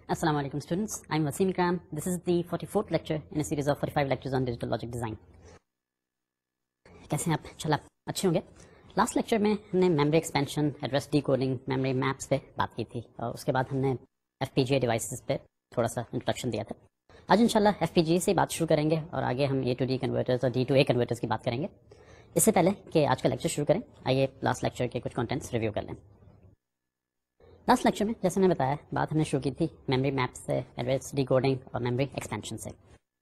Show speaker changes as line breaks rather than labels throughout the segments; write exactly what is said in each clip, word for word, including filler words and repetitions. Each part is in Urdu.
Assalamu alaikum students, I'm Wasim Ikram. This is the forty-fourth lecture in a series of forty-five lectures on digital logic design. कैसे हैं आप? चला अच्छे होंगे. लास्ट लेक्चर में हमने memory expansion, address decoding, memory maps पे बात की थी और उसके बाद हमने F P G A devices पे थोड़ा सा इंट्रोडक्शन दिया था. आज इंशाल्लाह एफ पी जी ए से बात शुरू करेंगे और आगे हम ए टू डी कन्वर्टर्स और डी टू ए कन्वर्टर्स की बात करेंगे. इससे पहले कि आज का लेक्चर शुरू करें, आइए लास्ट लेक्चर के कुछ कंटेंट्स रिव्यू कर लें. लास्ट लेक्चर में जैसे मैंने बताया, बात हमने शुरू की थी मेमोरी मैप से, एड्रेस डिकोडिंग और मेमोरी एक्सपेंशन से.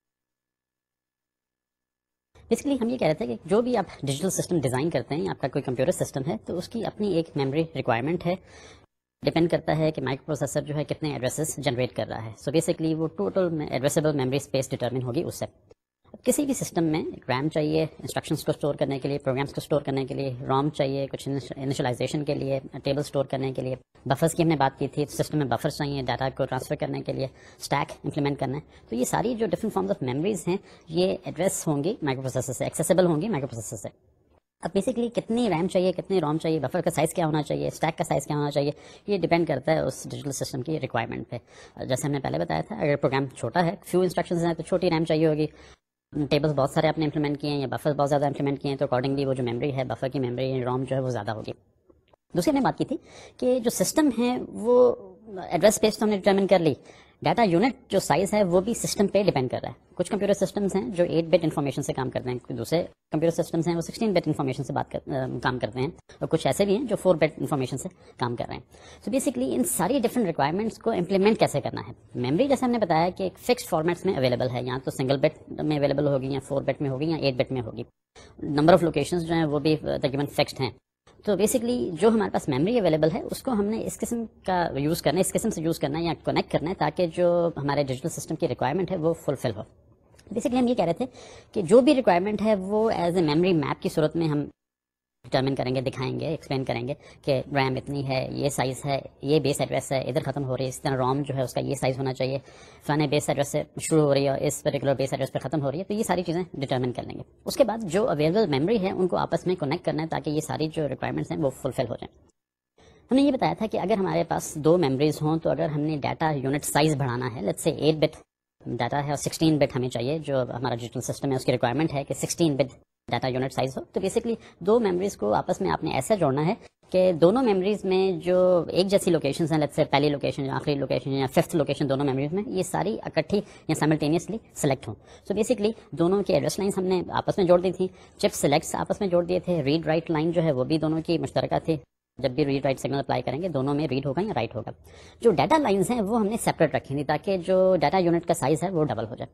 बेसिकली हम ये कह रहे थे कि जो भी आप डिजिटल सिस्टम डिज़ाइन करते हैं, आपका कोई कंप्यूटर सिस्टम है, तो उसकी अपनी एक मेमोरी रिक्वायरमेंट है. डिपेंड करता है कि माइक्रो प्रोसेसर जो है कितने एड्रेसेस जनरेट कर रहा है. सो बेसिकली वो total addressable memory space determine होगी उससे. अब किसी भी सिस्टम में रैम चाहिए इंस्ट्रक्शंस को स्टोर करने के लिए, प्रोग्राम्स को स्टोर करने के लिए, रोम चाहिए कुछ इनिशियलाइजेशन के लिए, टेबल स्टोर करने के लिए, बफर्स की हमने बात की थी, सिस्टम में बफर्स चाहिए डाटा को ट्रांसफर करने के लिए, स्टैक इंप्लीमेंट करना है. तो ये सारी जो डिफरेंट फॉर्म्स ऑफ मेमोरीज हैं ये एड्रेस होंगी माइक्रो प्रोसेसर से, एक्सेसिबल होंगी माइक्रो प्रोसेसर से. अब बेसिकली कितनी रैम चाहिए, कितनी रोम चाहिए, बफर का साइज़ क्या होना चाहिए, स्टैक का साइज़ क्या होना चाहिए, ये डिपेंड करता है उस डिजिटल सिस्टम की रिक्वायरमेंट पे. जैसे हमने पहले बताया था, अगर प्रोग्राम छोटा है, फ्यू इंस्ट्रक्शंस हैं, तो छोटी रैम चाहिए होगी. टेबल्स बहुत सारे आपने इंप्लीमेंट किए हैं या बफर्स बहुत ज़्यादा इंप्लीमेंट किए हैं, तो अकॉर्डिंगली वो जो मेमोरी है, बफर की मेमोरी, रोम जो है वो ज़्यादा होगी. दूसरी हमने बात की थी कि जो सिस्टम है वो एड्रेस स्पेस तो हमने डिटरमिन कर ली, डाटा यूनिट जो साइज़ है वो भी सिस्टम पे डिपेंड कर रहा है. कुछ कंप्यूटर सिस्टम्स हैं जो एट बिट इन्फॉर्मेशन से काम करते हैं, दूसरे कंप्यूटर सिस्टम्स हैं वो सिक्सटीन बिट इन्फॉर्मेशन से बात कर, आ, काम करते हैं, और कुछ ऐसे भी हैं जो फोर बिट इन्फॉर्मेशन से काम कर रहे हैं. सो बेसिकली इन सारी डिफरेंट रिक्वायरमेंट्स को इम्प्लीमेंट कैसे करना है. मेमोरी जैसे हमने बताया कि एक फिक्स्ड फॉर्मेट्स में अवेलेबल है, या तो सिंगल बिट में अवेलेबल होगी, या फोर बिट में होगी, या एट बिट में होगी. नंबर ऑफ लोकेशंस जो हैं वो भी तकरीबन फिक्स्ड हैं. तो बेसिकली जो हमारे पास मेमोरी अवेलेबल है उसको हमने इस किस्म का यूज़ करना है, इस किस्म से यूज़ करना है या कनेक्ट करना है, ताकि जो हमारे डिजिटल सिस्टम की रिक्वायरमेंट है वो फुलफिल हो. बेसिकली हम ये कह रहे थे कि जो भी रिक्वायरमेंट है वो एज ए मेमोरी मैप की सूरत में हम डिटरमिन करेंगे, दिखाएंगे, एक्सप्लेन करेंगे कि रैम इतनी है, ये साइज़ है, ये बेस एड्रेस है, इधर ख़त्म हो रही है, इस तरह रोम जो है उसका ये साइज़ होना चाहिए, फलाने बेस एड्रेस से शुरू हो रही है, इस पर्टिकुलर बेस एड्रेस पर ख़त्म हो रही है. तो ये सारी चीज़ें डिटरमिन कर लेंगे. उसके बाद जो अवेलेबल मेमोरी है उनको आपस में कनेक्ट करना है ताकि ये सारी जो रिक्वायरमेंट्स हैं वो फुलफिल हो जाएं. हमने ये बताया था कि अगर हमारे पास दो मेमोरीज हों, तो अगर हमने डाटा यूनिट साइज़ बढ़ाना है, let's say eight bit data है और सिक्सटीन बिट हमें चाहिए, जो हमारा डिजिटल सिस्टम है उसकी रिक्वायरमेंट है कि sixteen bit data unit size हो, तो बेसिकली दो मेमोरीज को आपस में आपने ऐसा जोड़ना है कि दोनों मेमोरीज में जो एक जैसी लोकेशंस हैं, लेट्स से पहली लोकेशन, आखिरी लोकेशन या फिफ्थ लोकेशन दोनों मेमोरीज में, ये सारी इकट्ठी या साइमल्टेनियसली सेलेक्ट हों. सो बेसिकली दोनों की एड्रेस लाइंस हमने आपस में जोड़ दी थी, चिप सेलेक्ट्स आपस में जोड़ दिए थे, रीड राइट लाइन जो है वो भी दोनों की मुश्तरका थी. जब भी रीड राइट सिग्नल अप्लाई करेंगे दोनों में रीड होगा या राइट होगा. जो डाटा लाइंस हैं वो हमने सेपरेट रखी थी ताकि जो डाटा यूनिट का साइज़ है वो डबल हो जाए.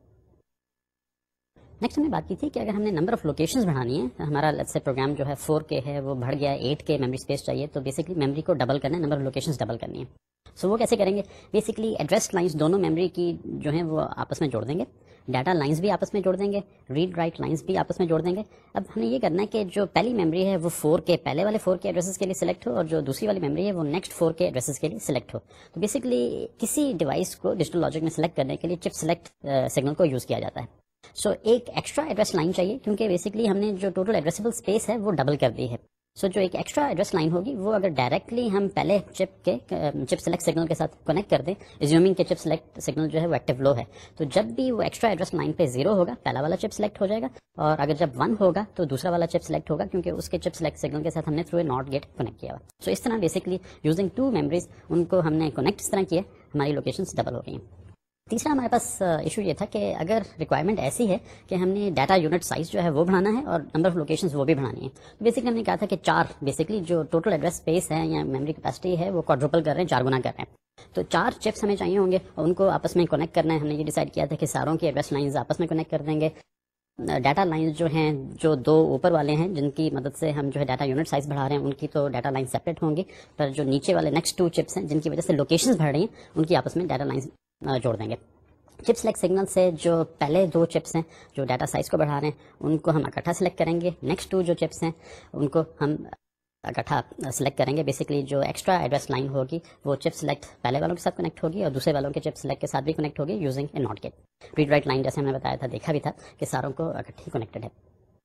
नेक्स्ट हमने बात की थी कि अगर हमने नंबर ऑफ लोकेशंस बढ़ानी है, हमारा लेट्स से प्रोग्राम जो है फोर के है वो बढ़ गया एट के मेमोरी स्पेस चाहिए, तो बेसिकली मेमोरी को डबल करना है, नंबर ऑफ लोकेशंस डबल करनी है. सो so, वो कैसे करेंगे. बेसिकली एड्रेस लाइंस दोनों मेमोरी की जो हैं वो आपस में जोड़ देंगे, डाटा लाइंस भी आपस में जोड़ देंगे, रीड राइट लाइंस भी आपस में जोड़ देंगे. अब हमें ये करना है कि जो पहली मेमोरी है वो फोर के पहले वाले फोर के एड्रेसेस के लिए सिलेक्ट हो, और जो दूसरी वाली मेमोरी है वो नेक्स्ट फोर के एड्रेसेस के लिए सिलेक्ट हो. तो बेसिकली किसी डिवाइस को डिजिटल लॉजिक में सिलेक्ट करने के लिए चिप सिलेक्ट सिग्नल को यूज़ किया जाता है. सो so, एक एक्स्ट्रा एड्रेस लाइन चाहिए क्योंकि बेसिकली हमने जो टोटल एड्रेसेबल स्पेस है वो डबल कर दी है. सो so, जो एक एक्स्ट्रा एड्रेस लाइन होगी वो अगर डायरेक्टली हम पहले चिप के चिप सेलेक्ट सिग्नल के साथ कनेक्ट कर दें, एज्यूमिंग के चिप सेलेक्ट सिग्नल जो है वो एक्टिव लो है, तो जब भी वो एक्स्ट्रा एड्रेस लाइन पे जीरो होगा पहला वाला चिप सेलेक्ट हो जाएगा, और अगर जब वन होगा तो दूसरा वाला चिप सेलेक्ट होगा क्योंकि उसके चिप सेलेक्ट सिग्नल के साथ हमने through a not gate connect किया हुआ. सो so, इस तरह बेसिकली यूजिंग टू मेमोरीज उनको हमने कनेक्ट इस तरह किया, हमारी लोकेशंस डबल हो गई हैं. तीसरा हमारे पास इशू ये था कि अगर रिक्वायरमेंट ऐसी है कि हमने डाटा यूनिट साइज़ जो है वो बढ़ाना है और नंबर ऑफ लोकेशंस वो भी बढ़ानी है, तो बेसिकली हमने कहा था कि चार बेसिकली जो टोटल एड्रेस स्पेस है या मेमोरी कैपेसिटी है वो क्वाड्रुपल कर रहे हैं, चार गुना कर रहे हैं. तो चार चिप्स हमें चाहिए होंगे और उनको आपस में कनेक्ट करना है. हमने ये डिसाइड किया था कि सारों की एड्रेस लाइंस आपस में कनेक्ट कर देंगे. डाटा लाइंस जो हैं, जो दो ऊपर वाले हैं जिनकी मदद से हम जो है डाटा यूनिट साइज़ बढ़ा रहे हैं, उनकी तो डाटा लाइन सेपरेट होंगी, पर जो नीचे वाले नेक्स्ट टू चिप्स हैं जिनकी वजह से लोकेशंस बढ़ रही हैं उनकी आपस में डाटा लाइंस जोड़ देंगे. चिप सेलेक्ट सिग्नल से जो पहले दो चिप्स हैं जो डाटा साइज़ को बढ़ा रहे हैं उनको हम इकट्ठा सेलेक्ट करेंगे, नेक्स्ट टू जो चिप्स हैं उनको हम इकट्ठा सेलेक्ट करेंगे. बेसिकली जो एक्स्ट्रा एड्रेस लाइन होगी वो चिप सेलेक्ट पहले वालों के साथ कनेक्ट होगी और दूसरे वालों के चिप सेलेक्ट के साथ भी कनेक्ट होगी using a not gate. Read write line जैसे हमने बताया था, देखा भी था कि सारों को इकट्ठी कनेक्टेड है.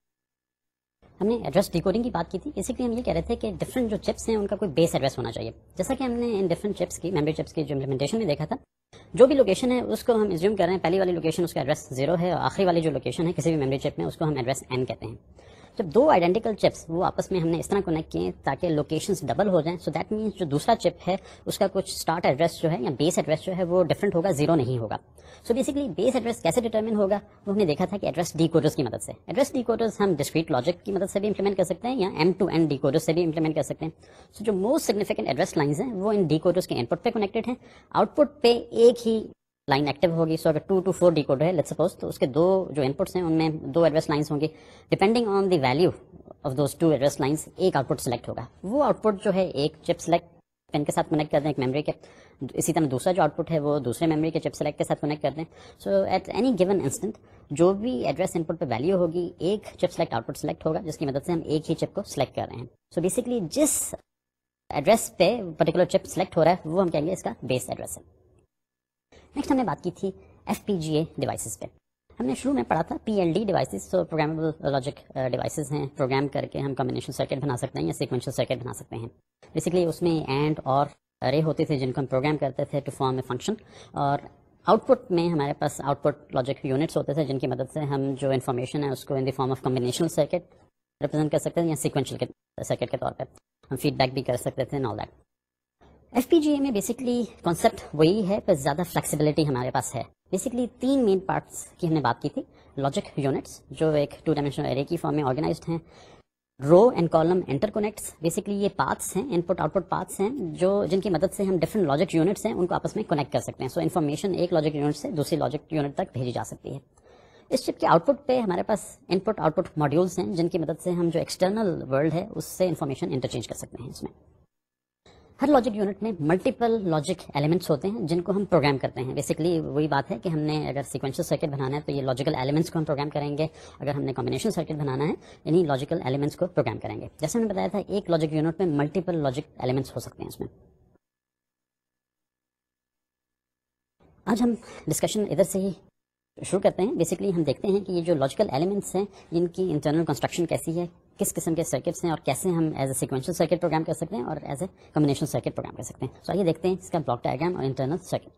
हमने एड्रेस डिकोडिंग की बात की थी. बेसिकली हम ये कह रहे थे कि डिफरेंट जो चिप्स हैं उनका कोई बेस एड्रेस होना चाहिए. जैसा कि हमने इन डिफरेंट चिप्स की मेमोरी चिप्स की जो इम्प्लीमेंटेशन में देखा था جو بھی لوکیشن ہے اس کو ہم ایزیوم کر رہے ہیں پہلی والی لوکیشن اس کا ایڈریس زیرو ہے اور آخری والی جو لوکیشن ہے کسی بھی میموری چپ میں اس کو ہم ایڈریس این کہتے ہیں. جب دو آئیڈینٹیکل چپس وہ آپس میں ہم نے اس طرح کنیکٹ کیے تاکہ لوکیشنز ڈبل ہو جائیں, سو دیٹ مینس جو دوسرا چپ ہے اس کا کچھ اسٹارٹ ایڈریس جو ہے یا بیس ایڈریس جو ہے وہ ڈفرنٹ ہوگا, زیرو نہیں ہوگا. سو بیسکلی بیس ایڈریس کیسے ڈیٹرمن ہوگا وہ ہم نے دیکھا تھا کہ ایڈریس ڈیکوڈرز کی مدد سے. ایڈریس ڈیکوڈرز ہم ڈسکریٹ لاجک کی مدد سے بھی امپلیمنٹ کر سکتے ہیں یا ایم ٹو این ڈیکوڈر سے بھی امپلیمنٹ کر سکتے ہیں. سو جو موسٹ سگنیفیکنٹ ایڈریس لائنز ہیں وہ ان ڈیکوڈرز کے ان پٹ پہ کنیکٹڈ ہیں, آؤٹ پٹ پہ ایک ہی لائن ایکٹیو ہوگی. سو اگر ٹو ٹو فور ڈیکوڈر ہے لیٹس سپوز, تو اس کے دو جو ان پٹس ہیں ان میں دو ایڈریس لائنس ہوں گی. Depending on the value of those two address lines ایک آؤٹ پٹ سلیکٹ ہوگا. وہ آؤٹ پٹ جو ہے ایک چپ سلیکٹ پین کے ساتھ کنیکٹ کر دیں ایک میموری کے, اسی طرح دوسرا جو آؤٹ پٹ ہے وہ دوسرے میموری کے چپ سلیکٹ کے ساتھ کنیکٹ کر دیں. So at any given instant جو بھی ایڈریس ان پٹ پہ ویلیو ہوگی ایک چپ سلیکٹ آؤٹ پٹ سلیکٹ ہوگا جس کی مدد سے ہم ایک ہی چپ کو سلیکٹ کر رہے ہیں. سو بیسکلی جس ایڈریس پہ پرٹیکولر چپ سلیکٹ ہو رہا ہے وہ ہم کہیں گے اس کا بیس ایڈریس ہے. نیکسٹ ہم نے بات کی تھی ایف پی جی اے ڈیوائسز پہ. ہم نے شروع میں پڑھا تھا P L D devices, so programmable logic devices ہیں, پروگرام کر کے ہم کمبینیشن سرکٹ بنا سکتے ہیں یا سیکوینشل سرکٹ بنا سکتے ہیں. بیسکلی اس میں اینڈ اور ارے ہوتے تھے جن کو ہم پروگرام کرتے تھے ٹو فارم اے فنکشن, اور آؤٹ پٹ میں ہمارے پاس آؤٹ پٹ لاجک یونٹس ہوتے تھے جن کی مدد سے ہم جو انفارمیشن ہے اس کو in the form of combinational circuit represent کر سکتے ہیں یا سیکوینشل سرکٹ کے طور پہ ہم فیڈ بیک بھی کر سکتے تھے and all that. F P G A میں بیسکلی کانسیپٹ وہی ہے پر زیادہ فلیکسیبلٹی ہمارے پاس ہے. بیسکلی تین مین پارٹس کی ہم نے بات کی تھی. لاجک یونٹس جو ایک ٹو ڈائمینشنل ایرے کی فارم میں آرگنائزڈ ہیں, row and column interconnects, basically یہ پاتھس ہیں, ان پٹ آؤٹ پٹ پاتھس ہیں جو جن کی مدد سے ہم ڈفرنٹ لاجک یونٹس ہیں ان کو آپس میں کنیکٹ کر سکتے ہیں. سو انفارمیشن ایک لاجک یونٹ سے دوسری لاجک یونٹ تک بھیجی جا سکتی ہے. اس چپ کے آؤٹ پٹ پہ ہمارے پاس ان پٹ آؤٹ پٹ ماڈیولس ہیں جن کی مدد سے ہم جو ایکسٹرنل ورلڈ ہے اس سے انفارمیشن انٹرچینج کر سکتے ہیں. اس میں ہر لاجک یونٹ میں ملٹیپل لاجک ایلیمنٹس ہوتے ہیں جن کو ہم پروگرام کرتے ہیں. بیسکلی وہی بات ہے کہ ہم نے اگر سیکوینشل سرکٹ بنانا ہے تو یہ لاجیکل ایلیمنٹس کو ہم پروگرام کریں گے, اگر ہم نے کمبینیشن سرکٹ بنانا ہے یعنی لاجیکل ایلیمنٹس کو پروگرام کریں گے. جیسے ہم نے بتایا تھا ایک لاجک یونٹ میں ملٹیپل لاجک ایلیمنٹس ہو سکتے ہیں. اس میں آج ہم ڈسکشن ادھر سے ہی شروع کرتے ہیں. بیسکلی ہم دیکھتے ہیں کہ یہ جو لاجیکل ایلیمنٹس ہیں ان کی انٹرنل کنسٹرکشن کیسی ہے, کس قسم کے سرکٹس ہیں اور کیسے ہم as a sequential circuit program کر سکتے ہیں اور as a combination circuit program کر سکتے ہیں. تو آئیے دیکھتے ہیں اس کا بلاک ڈائیگرام اور انٹرنل سرکٹ.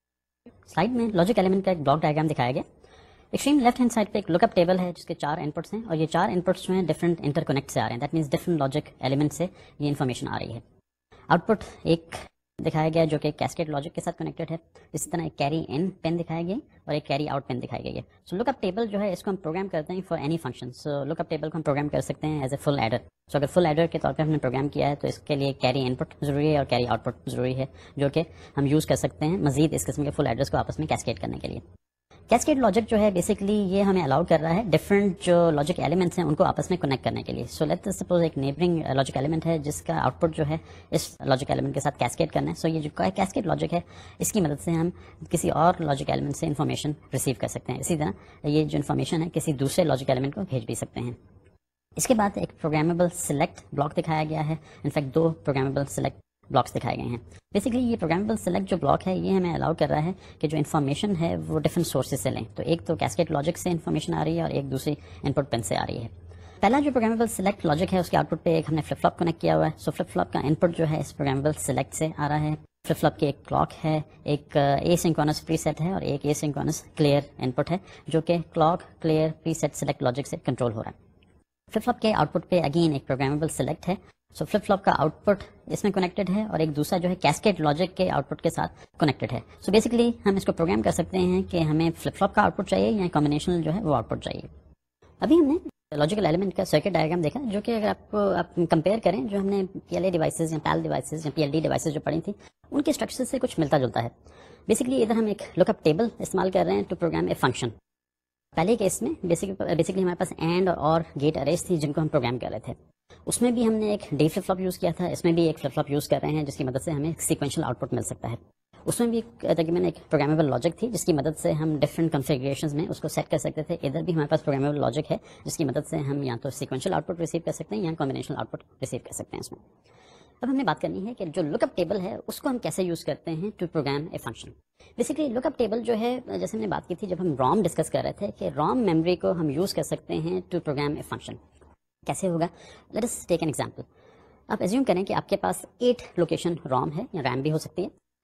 سلائڈ میں لاجک ایلیمنٹ کا ایک بلاک ڈائیگرام دکھایا گیا. ایکسٹریم لیفٹ ہینڈ سائڈ پہ ایک لک اپ ٹیبل ہے جس کے چار ان پٹس ہیں اور یہ چار ان پٹس جو ہیں ڈفرنٹ انٹر کنیکٹ سے آ رہے ہیں. That means different logic element سے یہ انفارمیشن آ رہی ہے. آؤٹ پٹ ایک دکھایا گیا جو کہ کیسکیڈ لاجک کے ساتھ کنیکٹڈ ہے. اسی طرح ایک کیری ان پین دکھایا گیا اور ایک کیری آؤٹ پین دکھائی گئی ہے. سو لک اپ ٹیبل جو ہے اس کو ہم پروگرام کرتے ہیں for any function. So look up table کو ہم پروگرام کر سکتے ہیں ایز اے فل ایڈر. سو اگر فل ایڈر کے طور پہ ہم نے پروگرام کیا ہے تو اس کے لیے کیری ان پٹ ضروری ہے اور کیری آؤٹ پٹ ضروری ہے جو کہ ہم یوز کر سکتے ہیں مزید اس قسم کے فل ایڈرس کو آپس میں کیسکیڈ کرنے کے لیے. کیسکیڈ لاجک جو ہے بیسکلی یہ ہمیں الاؤ کر رہا ہے ڈفرنٹ جو لاجک ایلیمنٹس ہیں ان کو آپس میں کنیکٹ کرنے کے لیے. سو لیٹ سپوز ایک نیبرنگ لاجک ایلیمنٹ ہے جس کا آؤٹ پٹ جو ہے اس لاجک ایلیمنٹ کے ساتھ کیسکیڈ کرنا ہے. سو یہ جو کیسکیڈ لاجک ہے اس کی مدد سے ہم کسی اور لاجک ایلیمنٹ سے انفارمیشن ریسیو کر سکتے ہیں. اسی طرح یہ جو انفارمیشن ہے کسی دوسرے لاجک ایلیمنٹ کو بھیج بھی سکتے ہیں. اس کے بعد ایک پروگرامیبل سلیکٹ بلاک دکھایا گیا ہے. انفیکٹ دو پروگرامیبل سلیکٹ بلاکس دکھائے گئے ہیں. بیسکلی یہ پروگرامیبل سلیکٹ جو بلاک ہے یہ ہمیں الاؤ کر رہا ہے کہ جو انفارمیشن ہے وہ ڈفرنٹ سورسز سے لیں. تو ایک تو کیسکیڈ لاجک سے انفارمیشن آ رہی ہے اور ایک دوسری ان پٹ پن سے آ رہی ہے. پہلا جو پروگرامیبل سلیکٹ لاجک ہے اس کے آؤٹ پٹ پہ ایک ہم نے فلپ فلاپ کنیکٹ کیا ہوا ہے. سو فلپ فلاپ کا ان پٹ جو ہے اس پروگرامیبل سلیکٹ سے آ رہا ہے. فلپ فلاپ کی ایک کلاک ہے, ایک اے سنکرونس پری سیٹ ہے اور ایک اے سنکرونس کلیئر ان پٹ ہے جو کہ clock clear preset select logic سے کنٹرول ہو رہا ہے. فلپ فلاپ کے آؤٹ پٹ پہ اگین ایک پروگرامیبل سلیکٹ ہے. سو فلپ فلاپ کا آؤٹ پٹ اس میں کنیکٹڈ ہے اور ایک دوسرا جو ہے کیسکیڈ لاجک کے آؤٹ پٹ کے ساتھ کنیکٹڈ ہے. سو بیسکلی ہم اس کو پروگرام کر سکتے ہیں کہ ہمیں فلپ فلاپ کا آؤٹ پٹ چاہیے یا کمبینیشنل جو ہے وہ آؤٹ پٹ چاہیے. ابھی ہم نے لاجیکل ایلیمنٹ کا سرکٹ ڈائیگرام دیکھا جو کہ اگر آپ کو آپ کمپیئر کریں جو ہم نے پی ایل اے ڈیوائسز یا پیل ڈیوائسز یا پی ایل ڈی ڈیوائسز جو پڑھی تھی ان کے اسٹرکچر سے کچھ ملتا جلتا ہے. بیسکلی ادھر ہم ایک لک اپ ٹیبل استعمال کر رہے ہیں ٹو پروگرام اے فنکشن. پہلے کیس میں بیسکلی ہمارے پاس اینڈ اور گیٹ اریز تھی جن کو ہم پروگرام کر رہے تھے. اس میں بھی ہم نے ایک ڈی فلپ فلاپ یوز کیا تھا. اس میں بھی ایک فلپ فلاپ یوز کر رہے ہیں جس کی مدد سے ہمیں سیکوینشل آؤٹ پٹ مل سکتا ہے. اس میں بھی تقریباً ایک پروگرامیبل لاجک تھی جس کی مدد سے ہم ڈفرنٹ کنفیگریشنز میں اس کو سیٹ کر سکتے تھے. ادھر بھی ہمارے پاس پروگرامیبل لاجک ہے جس کی مدد سے ہم یا تو سیکوینشل آؤٹ پٹ ریسیو کر سکتے ہیں یا کمبینیشنل آؤٹ پٹ ریسیو کر سکتے ہیں. اس میں اب ہم نے بات کرنی ہے کہ جو لک اپ ٹیبل ہے اس کو ہم کیسے یوز کرتے ہیں to program a function. Basically look up table جو ہے جیسے ہم نے بات کی تھی جب ہم رام ڈسکس کر رہے تھے کہ رام میموری کو ہم یوز کر سکتے ہیں ٹو پروگرام اے فنکشن. کیسے ہوگا؟ Let us take an example. آپ ایزیوم کریں کہ آپ کے پاس ایٹ لوکیشن رام ہے یا ریم بھی ہو سکتی ہے.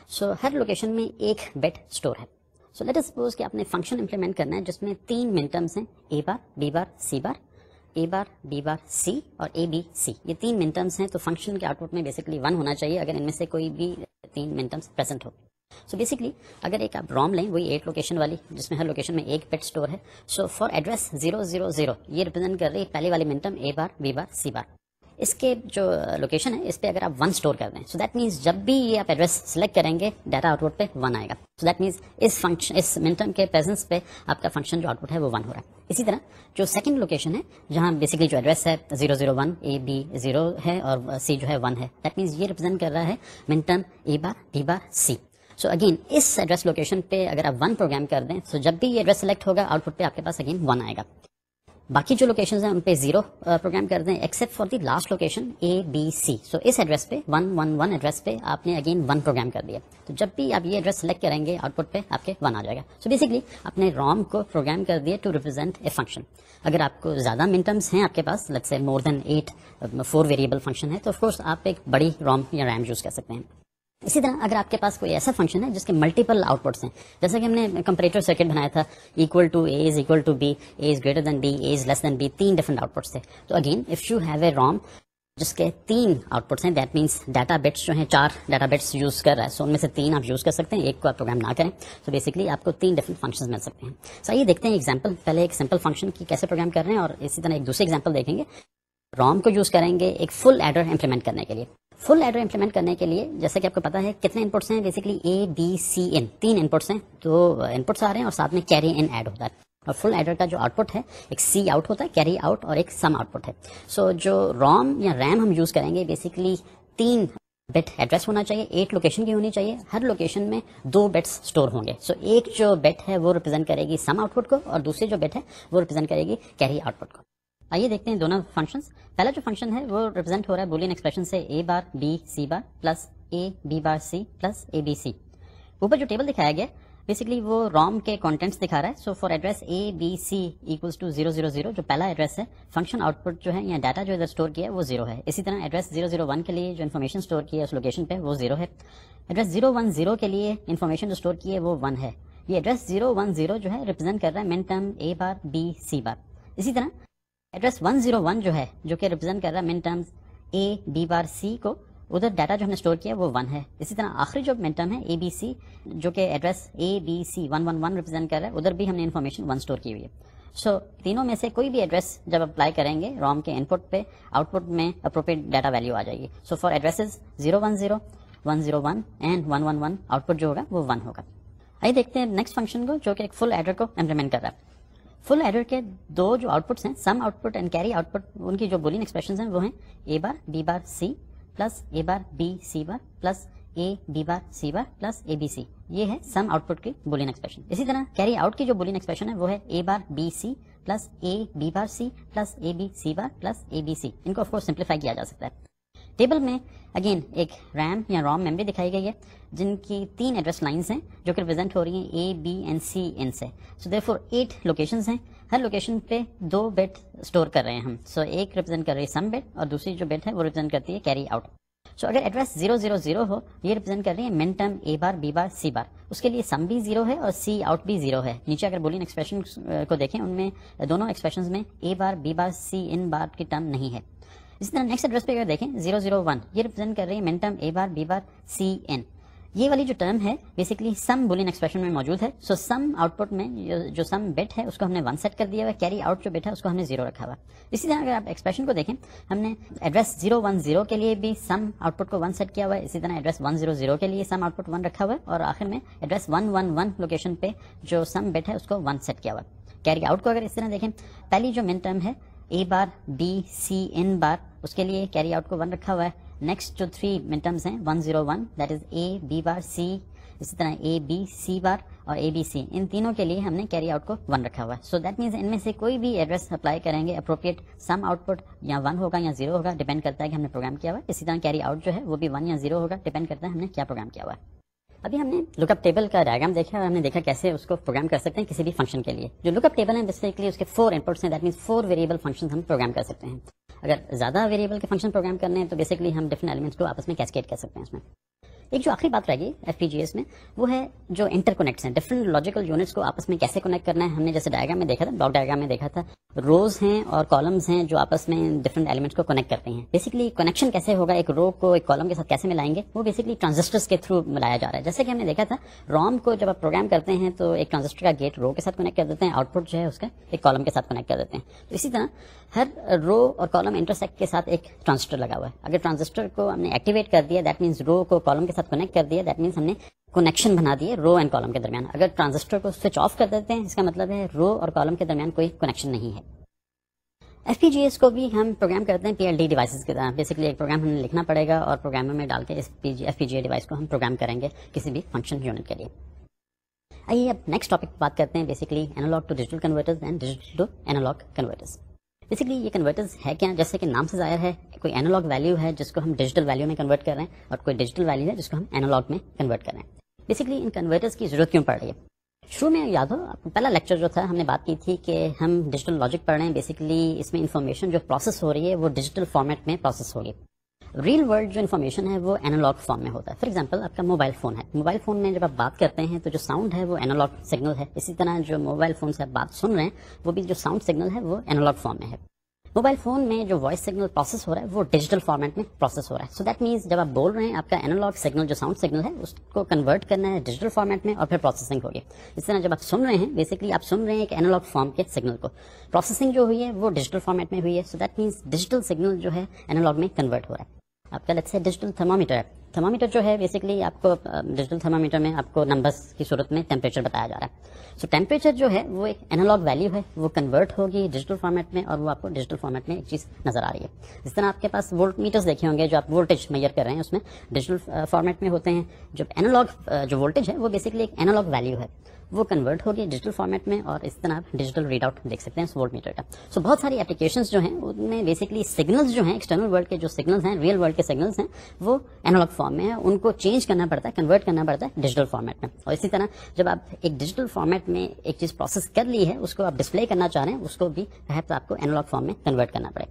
सो हर लोकेशन में एक बिट स्टोर है. सो लेट अस सपोज कि आपने फंक्शन इंप्लीमेंट करना है जिसमें तीन मिन टर्म्स हैं, A bar, B bar, C bar, A bar, B bar, सी और ए बी सी. ये तीन मिन टर्म्स हैं, तो फंक्शन के आउटपुट में बेसिकली वन होना चाहिए अगर इनमें से कोई भी तीन मिन टर्म्स प्रेजेंट हो. सो so बेसिकली अगर एक आप रॉम लें, वही एट लोकेशन वाली जिसमें हर लोकेशन में एक बिट स्टोर है. So for address zero zero zero ये रिप्रेजेंट कर रही है पहली वाली min term A bar, B bar, C बार. इसके जो लोकेशन है इस पे अगर आप वन स्टोर कर दें, सो दैट मीन्स जब भी ये आप एड्रेस सेलेक्ट करेंगे डाटा आउटपुट पे वन आएगा. सो दैट मीन्स इस फंक्शन इस मिन टर्म के प्रेजेंस पे आपका फंक्शन जो आउटपुट है वो वन हो रहा है. इसी तरह जो सेकंड लोकेशन है जहां बेसिकली जो एड्रेस है zero zero one, A B zero है और सी जो है वन है, दैट मीन्स ये रिप्रेजेंट कर रहा है min term A bar, B bar, C. So again इस एड्रेस लोकेशन पे अगर आप वन प्रोग्राम कर दें, सो so जब भी ये एड्रेस सेलेक्ट होगा आउटपुट पे आपके पास अगेन वन आएगा. बाकी जो लोकेशंस हैं उन पे जीरो प्रोग्राम कर दें except for the last location A B C. So इस एड्रेस पे वन वन वन एड्रेस पे आपने अगेन वन प्रोग्राम कर दिया, तो जब भी आप ये एड्रेस सेलेक्ट करेंगे आउटपुट पे आपके वन आ जाएगा. सो बेसिकली आपने रॉम को प्रोग्राम कर दिया टू रिप्रेजेंट ए फंक्शन. अगर आपको ज्यादा मिन टर्म्स हैं आपके पास, let's say more than eight four variable function है, तो ऑफकोर्स आप एक बड़ी रॉम या रैम यूज कर सकते हैं. इसी तरह अगर आपके पास कोई ऐसा फंक्शन है जिसके मल्टीपल आउटपुट्स हैं, जैसे कि हमने कंपैरेटर सर्किट बनाया था, equal to A is equal to B, A is greater than B, A is less than B, तीन डिफरेंट आउटपुट्स थे. तो again if you have a ROM जिसके तीन आउटपुट्स हैं, दैट मीन्स डाटा बिट्स जो हैं चार डाटा बिट्स यूज कर रहा है, सो उनमें से तीन आप यूज कर सकते हैं, एक को आप प्रोग्राम ना करें. सो बेसिकली आपको तीन डिफरेंट फंक्शंस मिल सकते हैं. सो आइए देखते हैं एग्जांपल. पहले एक सिंपल फंक्शन की कैसे प्रोग्राम कर रहे हैं और इसी तरह एक दूसरे एग्जांपल देखेंगे. रॉम को यूज करेंगे एक फुल एडर इंप्लीमेंट करने के लिए. फुल एडर इंप्लीमेंट करने के लिए जैसे कि आपको पता है कितने इनपुट्स हैं, बेसिकली ए बी सी इन तीन इनपुट्स हैं, तो इनपुट्स आ रहे हैं और साथ में कैरी इन ऐड होता है. और फुल एडर का जो आउटपुट है एक सी आउट होता है, कैरी आउट और एक सम आउटपुट है. सो so, जो रॉम या रैम हम यूज करेंगे बेसिकली तीन बिट एड्रेस होना चाहिए, एट लोकेशन की होनी चाहिए, हर लोकेशन में दो बिट्स स्टोर होंगे. सो so, एक जो बिट है वो रिप्रेजेंट करेगी सम आउटपुट को और दूसरी जो बिट है वो रिप्रेजेंट करेगी कैरी आउटपुट को. आइए देखते हैं दोनों फंक्शंस. पहला जो फंक्शन है वो रिप्रेजेंट हो रहा है बूलियन एक्सप्रेशन से A bar B C bar plus A B bar C plus A B C. ऊपर जो टेबल दिखाया गया बेसिकली वो रॉम के कंटेंट्स दिखा रहा है. So for address A B C equals to zero zero zero, जो पहला एड्रेस है, फंक्शन आउटपुट जो है या डाटा जो इधर स्टोर किया है वो जीरो है. इसी तरह एड्रेस जीरो जीरो वन के लिए जो इन्फॉर्मेशन स्टोर की है उस लोकेशन पे वो जीरो है. एड्रेस जीरो वन जीरो के लिए इन्फॉर्मेशन जो स्टोर की है वो वन है. ये एड्रेस जीरो वन जीरो जो है रिप्रेजेंट कर रहा है min term A bar B C बार. इसी तरह एड्रेस वन जीरो वन जो है जो कि रिप्रेजेंट कर रहा है मिन टर्म्स ए बी बार सी को, उधर डाटा जो हमने स्टोर किया वो वन है. इसी तरह आखिरी जो मिन टर्म है ए बी सी जो कि address A B C one one one represent कर रहा है, उधर भी हमने इन्फॉर्मेशन वन स्टोर की हुई है. सो so, तीनों में से कोई भी एड्रेस जब अप्लाई करेंगे रॉम के इनपुट पे, आउटपुट में अप्रोप्रिएट डाटा वैल्यू आ जाएगी. So for addresses zero one zero, one zero one and one one one output जो होगा वो वन होगा. आइए देखते हैं नेक्स्ट फंक्शन को जो कि एक फुल एडर को इम्प्लीमेंट कर रहा है. फुल एडर के दो जो आउटपुट्स हैं, sum output and carry output, उनकी जो बूलियन एक्सप्रेशंस हैं वो हैं A bar B bar C plus A bar B C bar plus A B bar C bar plus A B C. ये है सम आउटपुट की बूलियन एक्सप्रेशन. इसी तरह कैरी आउट की जो बूलियन एक्सप्रेशन है वो है A bar B C plus A B bar C plus A B C bar plus A B C. इनको ऑफकोर्स सिंप्लीफाई किया जा सकता है. टेबल में अगेन एक रैम या रॉम मेमोरी दिखाई गई है जिनकी तीन एड्रेस लाइंस हैं जो कि रिप्रेजेंट हो रही हैं ए बी एंड सी इन से. सो देयरफॉर एट लोकेशंस हैं, हर लोकेशन पे दो बिट स्टोर कर रहे हैं हम. सो so, एक रिप्रेजेंट कर रही है सम बिट और दूसरी जो बिट है वो रिप्रेजेंट करती है कैरी आउट. सो so, अगर एड्रेस जीरो जीरो जीरो हो, ये रिप्रेजेंट कर रही है min term A bar B bar C बार. उसके लिए सम भी जीरो है और सी आउट भी जीरो है. नीचे अगर बूलियन एक्सप्रेशन को देखें उनमें दोनों एक्सप्रेशन में ए बार बी बार सी इन बार की टर्म नहीं है. इसी तरह नेक्स्ट एड्रेस पे अगर देखें जीरो जीरो वन, ये रिप्रेजेंट कर रही है min term A bar B bar C and. ये वाली जो टर्म है बेसिकली सम बूलियन एक्सप्रेशन में मौजूद है. सो सम आउटपुट में जो सम बिट है उसको हमने वन सेट कर दिया हुआ है, कैरी आउट जो बिट है उसको हमने जीरो रखा हुआ है. इसी तरह अगर आप एक्सप्रेशन को देखें, हमने एड्रेस जीरो वन जीरो के लिए भी सम आउटपुट को वन सेट किया हुआ है. इसी तरह एड्रेस वन जीरो जीरो के लिए सम आउटपुट वन रखा हुआ है और आखिर में address one one one location पे जो सम बिट है उसको वन सेट किया हुआ है. कैरी आउट को अगर इस तरह देखें, पहली जो मिन टर्म है ए बार बी सी इन बार, उसके लिए कैरी आउट को वन रखा हुआ है. नेक्स्ट जो थ्री मिन टर्म्स हैं one zero one, that is A B bar C, इसी तरह ए बी सी बार और ए बी सी, इन तीनों के लिए हमने कैरी आउट को वन रखा हुआ है. सो दैट मीन्स इनमें से कोई भी एड्रेस अप्लाई करेंगे अप्रोप्रिएट सम आउटपुट या वन होगा या जीरो होगा, डिपेंड करता है कि हमने प्रोग्राम किया हुआ है. इसी तरह कैरी आउट जो है वो भी वन या जीरो होगा, डिपेंड करता है हमने क्या प्रोग्राम किया हुआ है. अभी हमने लुकअप टेबल का डायग्राम देखा और हमने देखा कैसे उसको प्रोग्राम कर सकते हैं किसी भी फंक्शन के लिए. जो लुकअप टेबल है बेसिकली उसके फोर इनपुट्स हैं, that means four variable functions हम प्रोग्राम कर सकते हैं. اگر زیادہ ویریبل کے فنکشن پروگرام کرنے ہیں تو بیسکلی ہم ڈفرنٹ ایلیمنٹس کو آپس میں کیسکیڈ کر سکتے ہیں اس میں. ایک جو آخری بات رہ گئی ایف پی جی ایس میں وہ ہے جو انٹر کنیکٹس ہیں, ڈفرنٹ لاجیکل یونٹس کو آپس میں کیسے کنیکٹ کرنا ہے. ہم نے جیسے ڈائیگرام میں دیکھا تھا, بلاک ڈائیگرام میں دیکھا تھا, روز ہیں اور کالمز ہیں جو آپس میں ڈفرنٹ ایلیمنٹس کو کنیکٹ کرتے ہیں. بیسکلی کنیکشن کیسے ہوگا, ایک رو کو ایک کالم کے ساتھ کیسے ملائیں گے, وہ بیسکلی ٹرانزسٹرز کے تھرو ملایا جا رہا ہے. جیسے کہ ہم نے دیکھا تھا روم کو جب آپ پروگرام کرتے ہیں تو ایک ٹرانزسٹر کا گیٹ رو کے ساتھ کنیکٹ کر دیتے ہیں, آؤٹ پٹ جو ہے اس کا ایک کالم کے ساتھ کنیکٹ کر دیتے ہیں. تو اسی طرح ہر رو اور کالم انٹرسیکٹ کے ساتھ ایک ٹرانزسٹر لگا ہوا ہے. اگر ٹرانزسٹر کو ہم نے ایکٹیویٹ کر دیا, دیٹ مینس رو کو کالم کے ساتھ کنیکٹ کر دیا, دیٹ مینس ہم نے کنیکشن بنا دیے رو اینڈ کالم کے درمیان. اگر ٹرانزسٹر کو سوئچ آف کر دیتے ہیں اس کا مطلب ہے رو اور کالم کے درمیان کوئی کنیکشن نہیں ہے. ایف پی جی ایس کو بھی ہم پروگرام کرتے ہیں پی ایل ڈی ڈیوائسز کی طرح. بیسکلی ایک پروگرام ہمیں لکھنا پڑے گا اور پروگرامر میں ڈال کے اس ایف پی جی اے ڈیوائس کو ہم پروگرام کریں گے کسی بھی فنکشن یونٹ کے لیے. آئیے اب نیکسٹ ٹاپک بات کرتے ہیں, basically analogue to digital converters and digital to analogue converters. Basically یہ کنورٹرز ہے کیا, جیسے کہ نام سے ظاہر ہے کوئی اینالوگ ویلیو ہے جس کو ہم ڈیجیٹل ویلیو میں کنورٹ کر رہے ہیں, اور کوئی ڈیجیٹل ویلیو ہے جس کو ہم اینالوگ میں کنورٹ کر رہے ہیں. بیسکلی ان کنورٹرز کی ضرورت کیوں پڑ رہی ہے؟ شروع میں یاد ہو پہلا لیکچر جو تھا ہم نے بات کی تھی کہ ہم ڈیجیٹل لاجک پڑھ رہے ہیں. بیسکلی اس میں انفارمیشن جو پروسیس ہو رہی ہے وہ ڈیجیٹل فارمیٹ میں پروسیس ہوگی. ریل ورلڈ جو انفارمیشن ہے وہ اینالوگ فارم میں ہوتا ہے. فار ایگزامپل آپ کا موبائل فون ہے, موبائل فون میں جب آپ بات کرتے ہیں تو جو ساؤنڈ ہے وہ اینالوگ سگنل ہے. اسی طرح جو موبائل فون سے آپ بات سن رہے ہیں وہ بھی جو ساؤنڈ سگنل ہے وہ اینالوگ فارم میں ہے. موبائل فون میں جو وائس سگنل پروسیس ہو رہا ہے وہ ڈیجیٹل فارمیٹ میں پروسیس ہو رہا ہے. سو دیٹ مینس جب آپ بول رہے ہیں آپ کا اینالوگ سگنل جو ساؤنڈ سگنل ہے اس کو کنورٹ کرنا ہے ڈیجیٹل فارمیٹ میں اور پھر پروسیسنگ ہوگی. اس طرح جب آپ سن رہے ہیں بیسکلی آپ سن رہے ہیں ایک اینالوگ فارم کے سگنل کو, پروسیسنگ جو ہوئی ہے وہ ڈیجیٹل فارمیٹ میں ہوئی ہے. So that means digital signal جو ہے اینالوگ میں کنورٹ ہو رہا ہے. آپ کا لیٹس سے ڈیجیٹل تھرمامیٹر ہے. تھرمامیٹر جو ہے بیسکلی آپ کو ڈیجیٹل تھرمامیٹر میں آپ کو نمبرز کی صورت میں ٹیمپریچر بتایا جا رہا ہے. سو so, ٹیمپریچر جو ہے وہ ایک اینالوگ ویلیو ہے, وہ کنورٹ ہوگی ڈیجیٹل فارمیٹ میں اور وہ آپ کو ڈیجیٹل فارمیٹ میں ایک چیز نظر آ رہی ہے. اس طرح آپ کے پاس وولٹ میٹرز دیکھے ہوں گے جو آپ وولٹیج میئر کر رہے ہیں, اس میں ڈیجیٹل فارمیٹ میں ہوتے ہیں. جب اینالوگ جو وولٹیج ہے وہ بیسکلی ایک اینالوگ ویلیو ہے, وہ کنورٹ ہوگی ڈیجیٹل فارمیٹ میں اور اس طرح آپ ڈیجیٹل ریڈ آؤٹ دیکھ سکتے ہیں اس وولٹ میٹر کا. سو so, بہت ساری اپلیکیشنز جو ہیں ان میں بیسکلی سگنلز جو ہیں ایکسٹرنل ورلڈ کے جو سگنلز ہیں ریئل ورلڈ کے سگنلز ہیں وہ اینالوگ فارم میں ہیں, ان کو چینج کرنا پڑتا ہے, کنورٹ کرنا پڑتا ہے ڈیجیٹل فارمیٹ میں. اور اسی طرح جب آپ ایک ڈیجیٹل فارمیٹ میں ایک چیز پروسیس کر لی ہے اس کو آپ ڈسپلے کرنا چاہ رہے ہیں, اس کو بھی پرہیپس آپ کو اینالوگ فارم میں کنورٹ کرنا پڑے.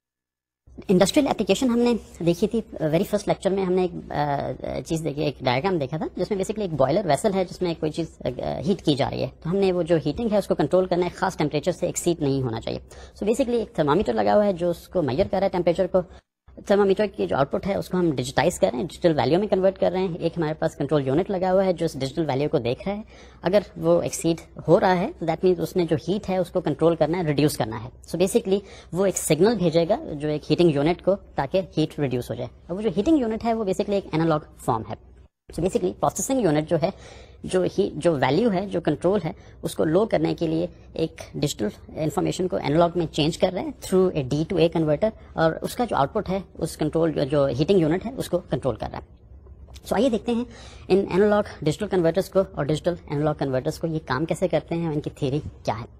انڈسٹریل اپلیکیشن ہم نے دیکھی تھی ویری فرسٹ لیکچر میں, ہم نے ایک چیز دیکھی, ایک ڈائیگرام دیکھا تھا جس میں بیسکلی ایک بوائلر ویسل ہے جس میں کوئی چیز ہیٹ کی جا رہی ہے. تو ہم نے وہ جو ہیٹنگ ہے اس کو کنٹرول کرنا ہے, خاص ٹیمپریچر سے ایکسیڈ نہیں ہونا چاہیے. سو بیسکلی ایک تھرمامیٹر لگا ہوا ہے جو اس کو میئر کر رہا ہے ٹیمپریچر کو. تھرمامیٹر کی جو آؤٹ پٹ ہے اس کو ہم ڈیجیٹائز کر رہے ہیں, ڈیجیٹل ویلیو میں کنورٹ کر رہے ہیں. ایک ہمارے پاس کنٹرول یونٹ لگا ہوا ہے جو اس ڈیجیٹل ویلیو کو دیکھ رہا ہے. اگر وہ ایکسیڈ ہو رہا ہے تو دیٹ مینس اس نے جو ہیٹ ہے اس کو کنٹرول کرنا ہے, ریڈیوس کرنا ہے. سو بیسکلی وہ ایک سگنل بھیجے گا جو ایک ہیٹنگ یونٹ کو, تاکہ ہیٹ ریڈیوس ہو جائے. اور وہ جو ہیٹنگ یونٹ ہے وہ بیسکلی ایک اینالوگ فارم ہے. سو بیسکلی پروسیسنگ یونٹ جو ہے جو ہی جو ویلیو ہے جو کنٹرول ہے اس کو لو کرنے کے لیے ایک ڈیجیٹل انفارمیشن کو اینالوگ میں چینج کر رہے ہیں through a D to A converter, اور اس کا جو آؤٹ پٹ ہے اس کنٹرول جو ہیٹنگ یونٹ ہے اس کو کنٹرول کر رہا ہے. سو آئیے دیکھتے ہیں ان اینالوگ ڈیجیٹل کنورٹرز کو اور ڈیجیٹل اینالوگ کنورٹرز کو یہ کام کیسے کرتے ہیں اور ان کی تھیوری کیا ہے.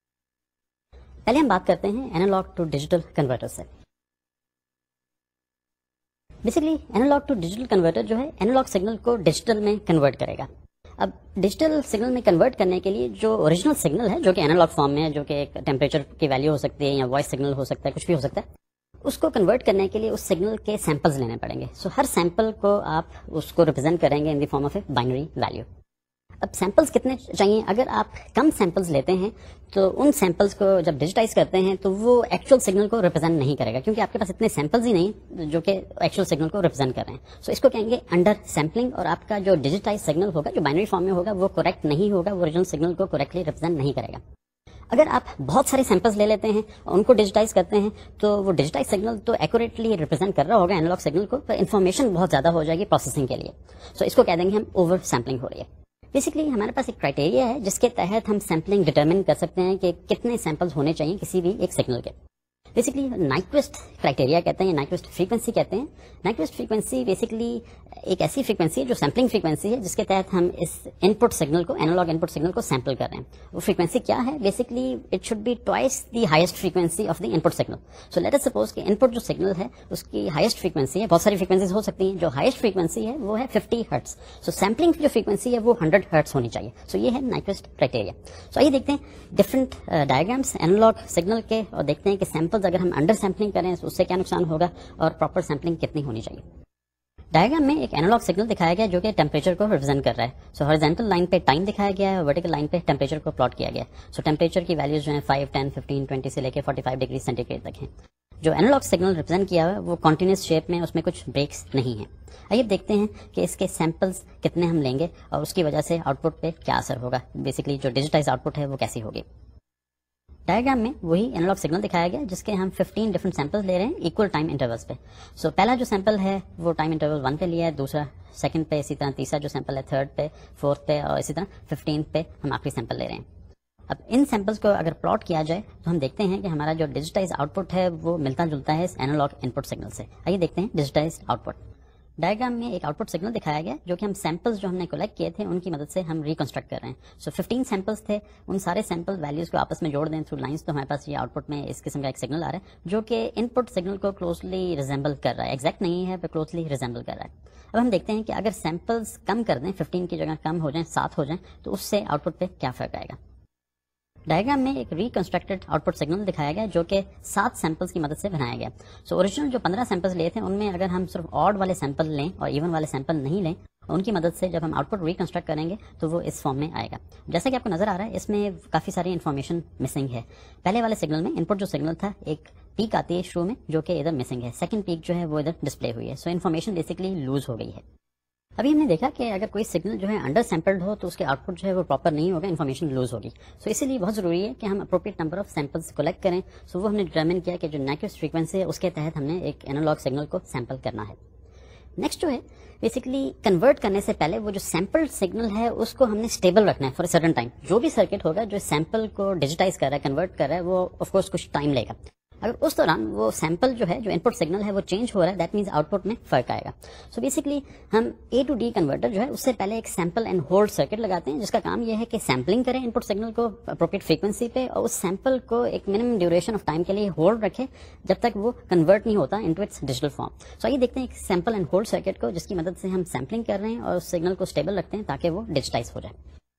پہلے ہم بات کرتے ہیں اینالوگ ٹو ڈیجیٹل کنورٹر سے. Basically analogue to digital converter جو ہے اینالوگ سگنل کو ڈیجیٹل میں کنورٹ کرے گا. اب ڈیجیٹل سگنل میں کنورٹ کرنے کے لیے جو اوریجنل سگنل ہے جو کہ اینالوگ فارم میں ہے, جو کہ ایک ٹیمپریچر کی ویلیو ہو سکتی ہے یا وائس سگنل ہو سکتا ہے, کچھ بھی ہو سکتا ہے, اس کو کنورٹ کرنے کے لیے اس سگنل کے سیمپلز لینے پڑیں گے. سو so, ہر سیمپل کو آپ اس کو ریپرزینٹ کریں گے in the form of a binary value. اب سیمپلز کتنے چاہیے؟ اگر آپ کم سیمپلز لیتے ہیں تو ان سیمپلز کو جب ڈیجیٹائز کرتے ہیں تو وہ ایکچوئل سگنل کو ریپرزینٹ نہیں کرے گا, کیونکہ آپ کے پاس اتنے سیمپلز ہی نہیں جو کہ ایکچوئل سگنل کو ریپرزینٹ کر رہے ہیں. سو so, اس کو کہیں گے انڈر سیمپلنگ, اور آپ کا جو ڈیجیٹائز سگنل ہوگا جو بائنری فارم میں ہوگا وہ کریکٹ نہیں ہوگا, وہ اوریجنل سگنل کو کریکٹلی ریپرزینٹ نہیں کرے گا. اگر آپ بہت سارے سیمپلز لے لیتے ہیں اور ان کو ڈیجیٹائز کرتے ہیں تو وہ ڈیجیٹائز سگنل تو ایکوریٹلی ریپرزینٹ کر رہا ہوگا اینالوگ سگنل کو, پر انفارمیشن بہت زیادہ ہو جائے گی پروسیسنگ کے لیے. سو so, اس کو کہہ دیں گے ہم اوور سیمپلنگ ہو رہی ہے. بیسکلی ہمارے پاس ایک کرائٹیریا ہے جس کے تحت ہم سیمپلنگ ڈٹرمن کر سکتے ہیں کہ کتنے سیمپلز ہونے چاہیے کسی بھی ایک سگنل کے. بیسکلی نائکویسٹ کرائٹیریا کہتے ہیں, نائکویسٹ فریکوینسی کہتے ہیں. نائکویسٹ فریکوینسی بیسکلی ایک ایسی فریکوینسی ہے جو سیمپلنگ فریکوینسی ہے جس کے تحت ہم اس ان پٹ سگنل کو, اینالوگ ان پٹ سگنل کو سیمپل کر رہے ہیں. وہ فریکوینسی کیا ہے؟ Basically it should be twice the highest frequency of the input signal. So let us suppose کہ ان پٹ جو سگنل ہے اس کی ہائیسٹ فریکوینسی ہے, بہت ساری فریکوینسیز ہو سکتی ہیں, جو ہائیسٹ فریکوینسی ہے وہ ہے ففٹی ہرٹز. سو سیمپلنگ جو فریکوینسی ہے وہ ہنڈریڈ ہرٹز ہونی چاہیے. سو یہ ہے نائکویسٹ کرائٹیریا. سو آئیے دیکھتے ہیں ڈفرنٹ ڈائیگرامس اینالوگ سگنل کے اور دیکھتے ہیں کہ سیمپلز اگر ہم انڈر سیمپلنگ کریں تو اس سے کیا نقصان ہوگا اور پراپر سیمپلنگ کتنی ہونی چاہیے. ڈائیگرام میں ایک اینالاگ سگنل دکھایا گیا جو کہ ٹیمپریچر کو ریپرزینٹ کر رہا ہے. سو ہارزینٹل لائن پہ ٹائم دکھایا گیا ہے اور ورٹیکل لائن پہ ٹیمپریچر کو پلاٹ کیا گیا ہے. سو ٹیمپریچر کی ویلیوز جو ہیں فائیو, ٹین, ففٹین, ٹوئنٹی سے لے کے forty five degree centigrade تک ہیں. جو اینالاگ سگنل ریپرزینٹ کیا ہوا ہے وہ کنٹینیوس شیپ میں, اس میں کچھ بریکس نہیں ہیں. آئیے دیکھتے ہیں کہ اس کے سیمپلز کتنے ہم لیں گے اور اس کی وجہ سے آؤٹ پٹ پہ کیا اثر ہوگا. بیسکلی جو ڈیجیٹائز آؤٹ پٹ ہے وہ کیسی ہوگی. ڈائیگرام میں وہی اینالاگ سگنل دکھایا گیا جس کے ہم ففٹین ڈفرنٹ سیمپلز لے رہے ہیں ایکول ٹائم انٹرولز پہ. سو so, پہلا جو سیمپل ہے وہ ٹائم انٹرول ون پہ لیا ہے, دوسرا سیکنڈ پہ, اسی طرح تیسرا جو سیمپل ہے تھرڈ پہ, فورتھ پہ, اور اسی طرح ففٹین پہ ہم آخری سیمپل لے رہے ہیں. اب ان سیمپلز کو اگر پلاٹ کیا جائے تو ہم دیکھتے ہیں کہ ہمارا جو ڈیجیٹائز آؤٹ پٹ ہے وہ ملتا جلتا ہے اس اینالاگ ان پٹ سگنل سے. آئیے دیکھتے ہیں ڈیجیٹائز آؤٹ پٹ. ڈائیگرام میں ایک آؤٹ پٹ سگنل دکھایا گیا جو کہ ہم سیمپلز جو ہم نے کلیکٹ کیے تھے ان کی مدد سے ہم ریکنسٹرکٹ کر رہے ہیں. سو ففٹین سیمپلز تھے, ان سارے سیمپل ویلیوز کو آپس میں جوڑ دیں تھرو لائنس تو ہمارے پاس یہ آؤٹ پٹ میں اس قسم کا ایک سگنل آ رہا ہے جو کہ ان پٹ سگنل کو کلوزلی ریزمبل کر رہا ہے. ایگزیکٹ نہیں ہے پر کلوزلی ریزمبل کر رہا ہے. اب ہم دیکھتے ہیں کہ اگر سیمپلز کم کر دیں, ففٹین کی جگہ کم ہو جائیں, سات ہو جائیں, تو اس سے آؤٹ پٹ پہ کیا فرق آئے گا. ڈائیگرام میں ایک ریکنسٹرکٹڈ آؤٹ پٹ سگنل دکھایا گیا جو کہ سات سیمپلز کی مدد سے بنایا گیا. سو اوریجنل جو پندرہ سیمپلز لیے تھے ان میں اگر ہم صرف آڈ والے سیمپل لیں اور ایون والے سیمپل نہیں لیں, ان کی مدد سے جب ہم آؤٹ پٹ ریکنسٹرکٹ کریں گے تو وہ اس فارم میں آئے گا. جیسا کہ آپ کو نظر آ رہا ہے اس میں کافی ساری انفارمیشن مسنگ ہے. پہلے والے سگنل میں ان پٹ جو سگنل تھا ایک پیک آتی ہے شروع میں جو کہ ادھر مسنگ ہے, سیکنڈ پیک جو ہے وہ ادھر ڈسپلے ہوئی ہے. سو انفارمیشن بیسکلی لوز ہو گئی ہے. ابھی ہم نے دیکھا کہ اگر کوئی سگنل جو ہے انڈر سیمپلڈ ہو تو اس کے آؤٹ پٹ جو ہے وہ پراپر نہیں ہوگا, انفارمیشن لوز ہوگی. سو اسی لیے بہت ضروری ہے کہ ہم appropriate number of samples collect کریں. سو وہ ہم نے ڈیٹرمن کیا کہ جو نیکوسٹ فریکوینسی ہے اس کے تحت ہم نے ایک اینالاگ سگنل کو سیمپل کرنا ہے. نیکسٹ جو ہے بیسکلی کنورٹ کرنے سے پہلے وہ جو سیمپل سگنل ہے اس کو ہم نے اسٹیبل رکھنا ہے فار اے سرٹن ٹائم. جو بھی سرکٹ ہوگا جو سیمپل کو ڈیجیٹائز کر رہا ہے, کنورٹ کر رہا ہے, وہ آف کورس کچھ ٹائم لے گا. اگر اس دوران وہ سیمپل جو ہے جو ان پٹ سگنل ہے وہ چینج ہو رہا ہے, دیٹ مینس آؤٹ پٹ میں فرق آئے گا. سو بیسکلی ہم اے ٹو ڈی کنورٹر جو ہے اس سے پہلے ایک سیمپل اینڈ ہولڈ سرکٹ لگاتے ہیں جس کا کام یہ ہے کہ سیمپلنگ کریں ان پٹ سگنل کو اپروپریٹ فریکوینسی پہ اور اس سیمپل کو ایک منیمم ڈیوریشن آف ٹائم کے لیے ہولڈ رکھے جب تک وہ کنورٹ نہیں ہوتا into its digital form. So آئیے دیکھتے ہیں ایک سیمپل اینڈ ہولڈ سرکٹ کو جس کی مدد سے ہم سیمپلنگ کر رہے ہیں اور اس سگنل کو اسٹیبل رکھتے ہیں تاکہ وہ ڈیجیٹائز ہو جائے.